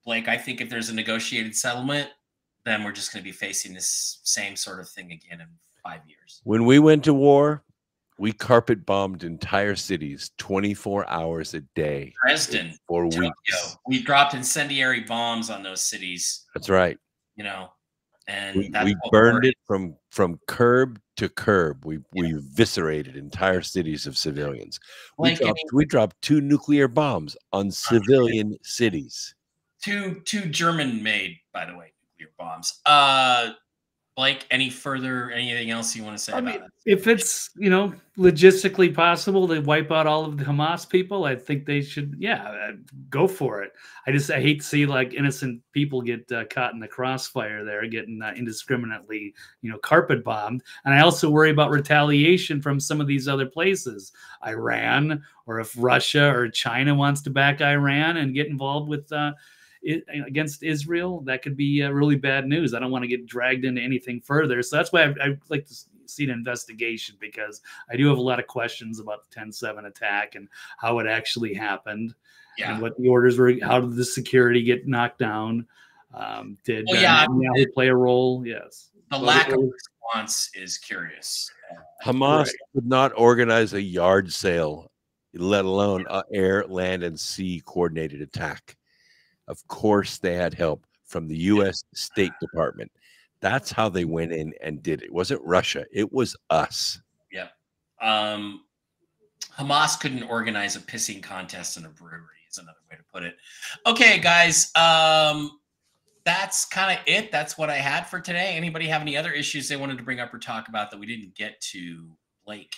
Blake, I think if there's a negotiated settlement, then we're just going to be facing this same sort of thing again in five years. When we went to war, we carpet bombed entire cities twenty-four hours a day. Dresden, for Tokyo, weeks. we dropped incendiary bombs on those cities. That's right. You know, and We, that's we what burned we're- it from from curb to curb. We we eviscerated entire cities of civilians. We Like, I dropped, mean- we dropped two nuclear bombs on civilian cities. two two German-made, by the way, nuclear bombs. Uh, Blake, any further, anything else you want to say I about mean, it? if it's, you know, logistically possible to wipe out all of the Hamas people, I think they should, yeah, uh, go for it. I just, I hate to see like innocent people get uh, caught in the crossfire there, getting uh, indiscriminately, you know, carpet bombed. And I also worry about retaliation from some of these other places, Iran, or if Russia or China wants to back Iran and get involved with, uh, it, against Israel, that could be uh, really bad news. I don't want to get dragged into anything further. So that's why I, I like to see an investigation, because I do have a lot of questions about the ten seven attack and how it actually happened, Yeah. and what the orders were. How did the security get knocked down? Um, did Well, uh, yeah, Netanyahu play a role? Yes. The Well, lack it of was- response is curious. Hamas Correct. could not organize a yard sale, let alone a air, land, and sea coordinated attack. Of course, they had help from the U S State Department. That's how they went in and did it. It wasn't Russia. It was us. Yeah. Um, Hamas couldn't organize a pissing contest in a brewery, is another way to put it. Okay, guys. Um, that's kind of it. That's what I had for today. Anybody have any other issues they wanted to bring up or talk about that we didn't get to? Blake,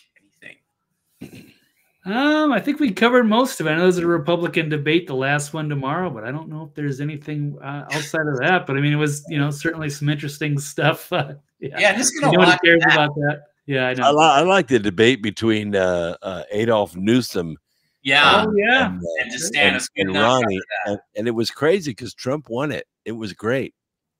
anything? Um, I think we covered most of it. I know there's a Republican debate, the last one tomorrow, but I don't know if there's anything uh, outside of that. But I mean, it was, you know, certainly some interesting stuff. Uh, yeah, Yeah, just gonna nobody watch cares that. about that. Yeah, I know. I, li- I like the debate between uh, uh, Adolf Newsom Yeah. Oh, yeah. and, uh, And DeSantis, and, we and did not cover Ronnie. And, and it was crazy because Trump won it. It was great.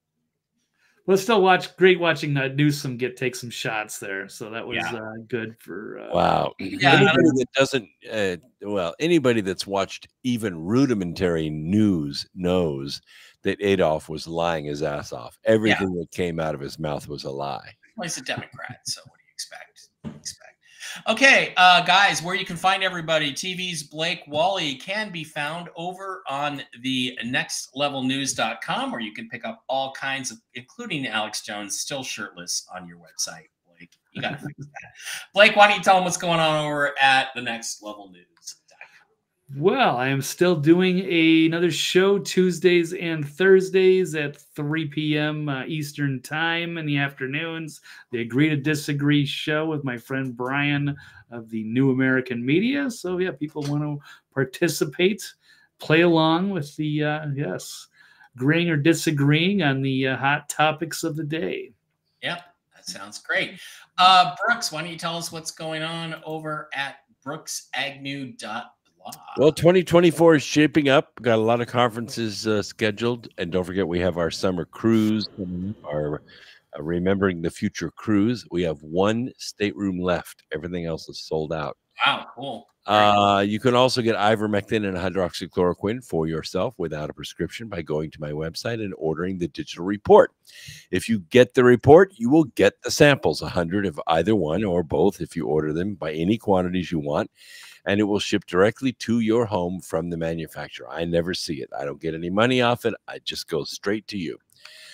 Well, still watch great watching uh, Newsom get take some shots there. So that was Yeah. uh, good for. Uh, Wow. Yeah, anybody another- that doesn't, uh, well, anybody that's watched even rudimentary news knows that Adolf was lying his ass off. Everything that came out of his mouth was a lie. Well, he's a Democrat, so what do you expect? What do you expect? Okay, uh, guys, where you can find everybody, T V's Blake Wally can be found over on the next level news dot com, where you can pick up all kinds of, including Alex Jones, still shirtless, on your website. Blake, you got to fix that. Blake, why don't you tell them what's going on over at the next level news dot com? Well, I am still doing a, another show Tuesdays and Thursdays at three p m Uh, Eastern Time in the afternoons. The Agree to Disagree show with my friend Brian of the New American Media. So, yeah, people want to participate, play along with the, uh, yes, agreeing or disagreeing on the uh, hot topics of the day. Yep, that sounds great. Uh, Brooks, why don't you tell us what's going on over at brooks agnew dot blog? Well, twenty twenty-four is shaping up. Got a lot of conferences uh, scheduled. And don't forget, we have our summer cruise, our uh, Remembering the Future cruise. We have one stateroom left. Everything else is sold out. Wow, cool. Uh, you can also get ivermectin and hydroxychloroquine for yourself without a prescription by going to my website and ordering the digital report. If you get the report, you will get the samples, one hundred of either one or both if you order them by any quantities you want, and it will ship directly to your home from the manufacturer. I never see it. I don't get any money off it. I just go straight to you.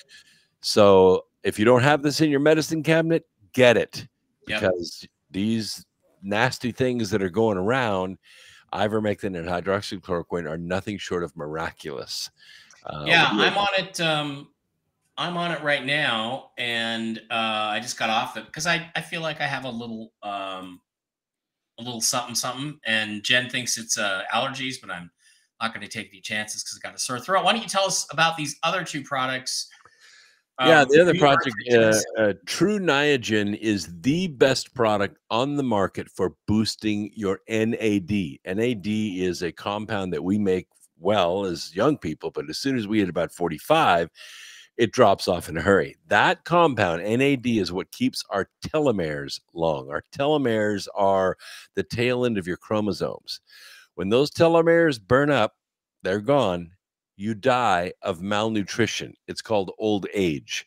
So if you don't have this in your medicine cabinet, get it, Yep. because these nasty things that are going around, ivermectin and hydroxychloroquine, are nothing short of miraculous. Uh, Yeah, I'm on it. Um, I'm on it right now, and uh, I just got off it because I, I feel like I have a little um, a little something something, and Jen thinks it's uh, allergies, but I'm not going to take any chances because I got a sore throat. Why don't you tell us about these other two products? Yeah, Um, the other New project, uh, Arthritis. uh, True Niagen, is the best product on the market for boosting your N A D. N A D is a compound that we make well as young people, but as soon as we hit about forty-five, it drops off in a hurry. That compound, N A D, is what keeps our telomeres long. Our telomeres are the tail end of your chromosomes. When those telomeres burn up, they're gone. you die of malnutrition. It's called old age.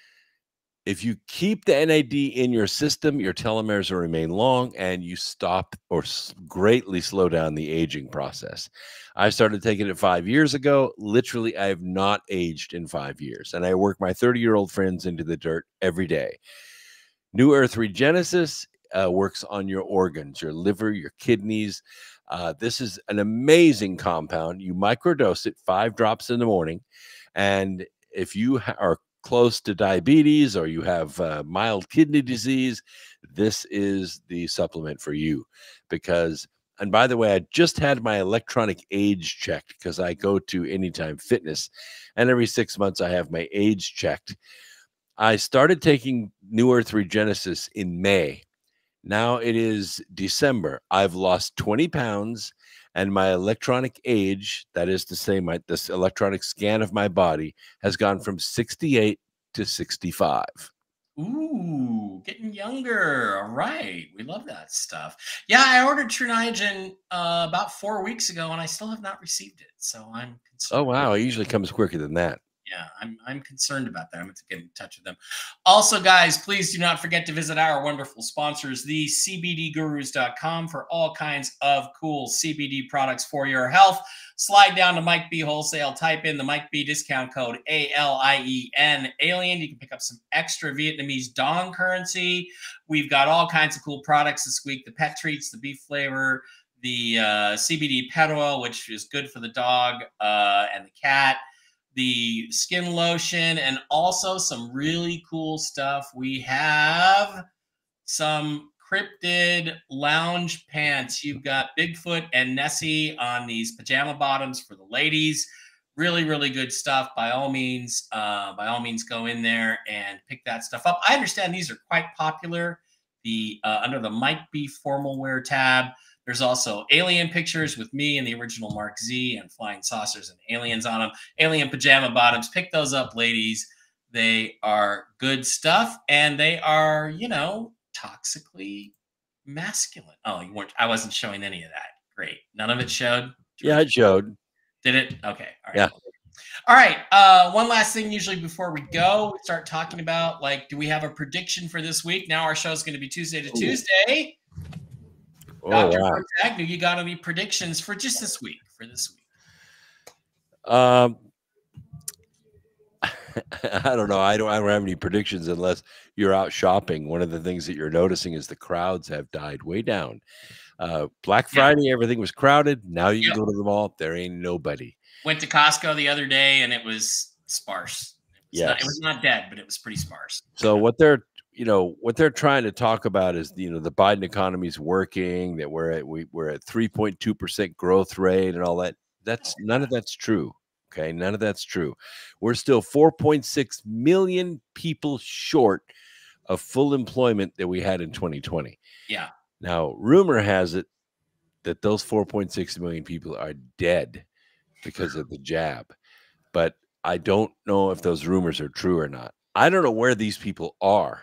If you keep the N A D in your system, your telomeres will remain long and you stop or greatly slow down the aging process. I started taking it five years ago. Literally, I have not aged in five years. And I work my thirty-year-old friends into the dirt every day. New Earth Regenesis uh, works on your organs, your liver, your kidneys. Uh, this is an amazing compound. You microdose it, five drops in the morning. And if you are close to diabetes or you have uh, mild kidney disease, this is the supplement for you. Because, and by the way, I just had my electronic age checked because I go to Anytime Fitness, and every six months I have my age checked. I started taking New Earth Regenesis in May. Now it is December. I've lost twenty pounds, and my electronic age, that is to say, my this electronic scan of my body, has gone from sixty-eight to sixty-five. Ooh, getting younger. All right. We love that stuff. Yeah, I ordered True Niagen uh, about four weeks ago, and I still have not received it. So I'm concerned. Oh, wow. It usually comes quicker than that. Yeah, I'm, I'm concerned about that. I'm going to get in touch with them. Also, guys, please do not forget to visit our wonderful sponsors, the C B D gurus dot com, for all kinds of cool C B D products for your health. Slide down to Mike B Wholesale, type in the Mike B discount code, A L I E N, Alien. You can pick up some extra Vietnamese dong currency. We've got all kinds of cool products this week, the pet treats, the beef flavor, the uh, C B D pet oil, which is good for the dog uh, and the cat, the skin lotion, and also some really cool stuff. We have some cryptid lounge pants. You've got Bigfoot and Nessie on these pajama bottoms for the ladies. Really, really good stuff. By all means, uh, by all means, go in there and pick that stuff up. I understand these are quite popular. The uh, under the Mike B formal wear tab. There's also alien pictures with me and the original Mark Z and flying saucers and aliens on them. Alien pajama bottoms. Pick those up, ladies. They are good stuff, and they are, you know, toxically masculine. Oh, you weren't. I wasn't showing any of that. Great. None of it showed. Yeah, it showed. Did it? Okay. All right. Yeah. All right. Uh, one last thing. Usually, before we go, we start talking about, like, do we have a prediction for this week? Now our show is going to be Tuesday to Ooh. Tuesday. Oh, Doctor wow. Agnew, you got any predictions for just this week? For this week? Um, I don't know. I don't. I don't have any predictions unless you're out shopping. One of the things that you're noticing is the crowds have died way down. Uh, Black Friday, yeah. Everything was crowded. Now you yep. can go to the mall. There ain't nobody. Went to Costco the other day, and it was sparse. It was, yes. not, it was not dead, but it was pretty sparse. So what they're you know, what they're trying to talk about is, you know, the Biden economy is working, that we're at, we, we're at three point two percent growth rate and all that. That's none of that's true. Okay. None of that's true. We're still four point six million people short of full employment that we had in twenty twenty. Yeah. Now, rumor has it that those four point six million people are dead because of the jab, but I don't know if those rumors are true or not. I don't know where these people are,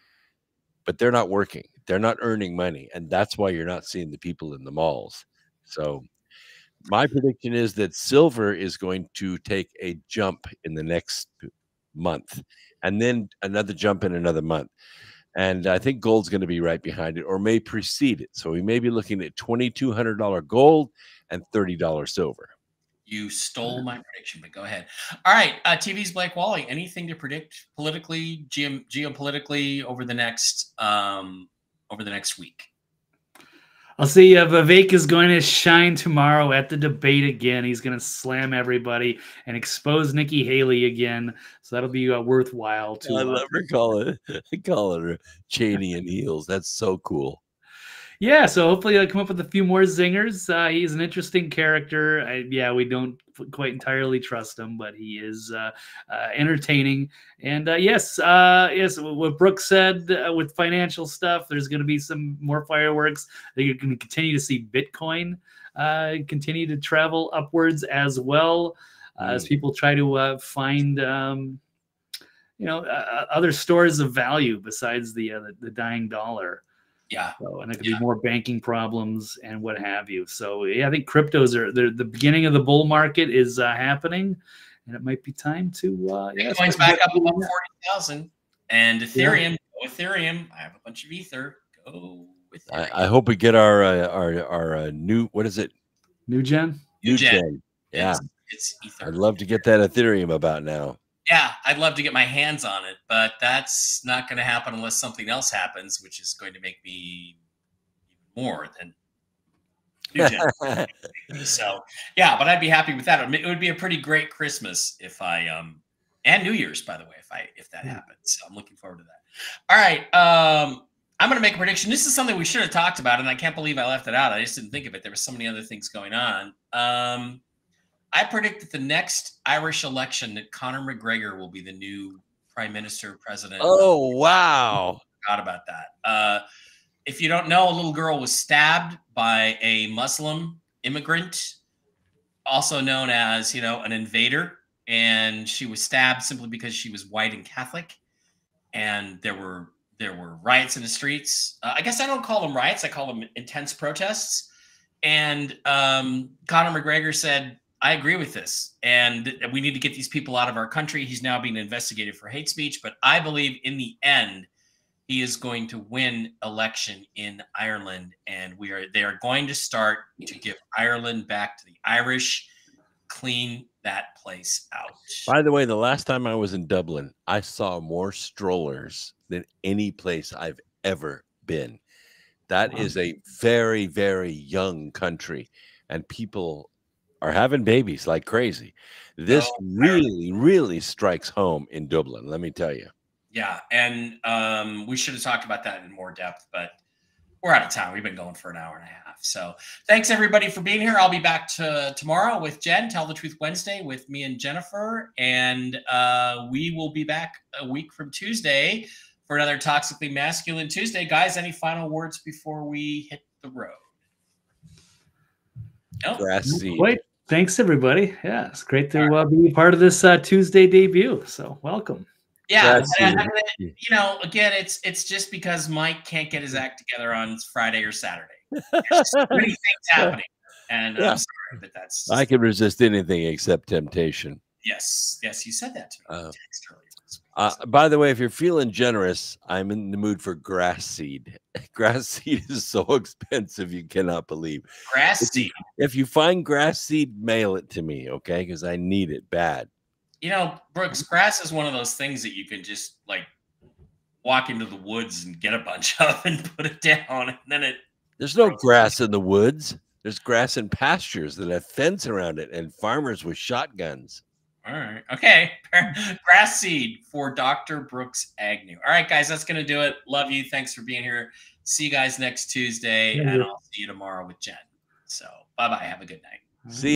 but they're not working. They're not earning money. And that's why you're not seeing the people in the malls. So my prediction is that silver is going to take a jump in the next month and then another jump in another month. And I think gold's going to be right behind it or may precede it. So we may be looking at twenty-two hundred dollar gold and thirty dollar silver. You stole my prediction, but go ahead. All right, uh, T V's Blake Wally. Anything to predict politically, ge geopolitically over the next um, over the next week? I'll see. Uh, Vivek is going to shine tomorrow at the debate again. He's going to slam everybody and expose Nikki Haley again. So that'll be uh, worthwhile to. I uh, love her calling it, calling her Cheney and heels. That's so cool. Yeah, so hopefully I'll come up with a few more zingers. Uh, he's an interesting character. I, yeah, we don't quite entirely trust him, but he is uh, uh, entertaining. And uh, yes, uh, yes, what Brooke said uh, with financial stuff, there's going to be some more fireworks. You're going to continue to see Bitcoin uh, continue to travel upwards as well uh, mm. as people try to uh, find, um, you know, uh, other stores of value besides the, uh, the the dying dollar. Yeah. So, and there could yeah. be more banking problems and what have you. So yeah, I think cryptos are the beginning of the bull market is uh, happening, and it might be time to uh, yeah, Bitcoin's back up above forty thousand, and Ethereum, yeah. go Ethereum. I have a bunch of Ether. Go with. I, I hope we get our uh, our our uh, new what is it? New gen. New, new gen. gen. Yeah, it's, it's Ether. I'd love to get that Ethereum about now. Yeah, I'd love to get my hands on it, but that's not going to happen unless something else happens, which is going to make me even more than New gen. So yeah, but I'd be happy with that. It would be a pretty great Christmas if I um and New Year's, by the way, if I if that yeah. happens. So I'm looking forward to that. All right, um, I'm going to make a prediction. This is something we should have talked about, and I can't believe I left it out. I just didn't think of it. There were so many other things going on. Um, I predict that the next Irish election that Conor McGregor will be the new prime minister, president. Oh, wow. I forgot about that. Uh, if you don't know, a little girl was stabbed by a Muslim immigrant, also known as, you know, an invader. And she was stabbed simply because she was white and Catholic. And there were there were riots in the streets. Uh, I guess I don't call them riots. I call them intense protests. And um, Conor McGregor said, I agree with this, and we need to get these people out of our country. He's now being investigated for hate speech, but I believe in the end, he is going to win election in Ireland, and we are they are going to start to give Ireland back to the Irish, clean that place out. By the way, the last time I was in Dublin, I saw more strollers than any place I've ever been. That wow. is a very, very young country, and people are having babies like crazy. This oh, really, really strikes home in Dublin, let me tell you. Yeah, and um, we should have talked about that in more depth, but we're out of time. We've been going for an hour and a half. So thanks, everybody, for being here. I'll be back to tomorrow with Jen, Tell the Truth Wednesday with me and Jennifer, and uh, we will be back a week from Tuesday for another Toxically Masculine Tuesday. Guys, any final words before we hit the road? No? Grass seed. Wait, thanks everybody. Yeah, it's great to uh, be part of this uh, Tuesday debut. So welcome. Yeah, and, and, you know, again, it's it's just because Mike can't get his act together on Friday or Saturday. There's so many things happening, and yeah. I'm sorry, but that's. Just, I can resist anything except temptation. Yes, yes, you said that to me. Uh, text earlier. Uh, by the way, if you're feeling generous, I'm in the mood for grass seed. Grass seed is so expensive, you cannot believe. Grass if seed. You, if you find grass seed, mail it to me, okay? Because I need it bad. You know, Brooks, grass is one of those things that you can just like walk into the woods and get a bunch of and put it down, and then it. There's no grass in the woods. There's grass in pastures that have fence around it, and farmers with shotguns. All right. Okay. Grass seed for Doctor Brooks Agnew. All right, guys, that's going to do it. Love you. Thanks for being here. See you guys next Tuesday, and I'll see you tomorrow with Jen. So bye-bye. Have a good night. See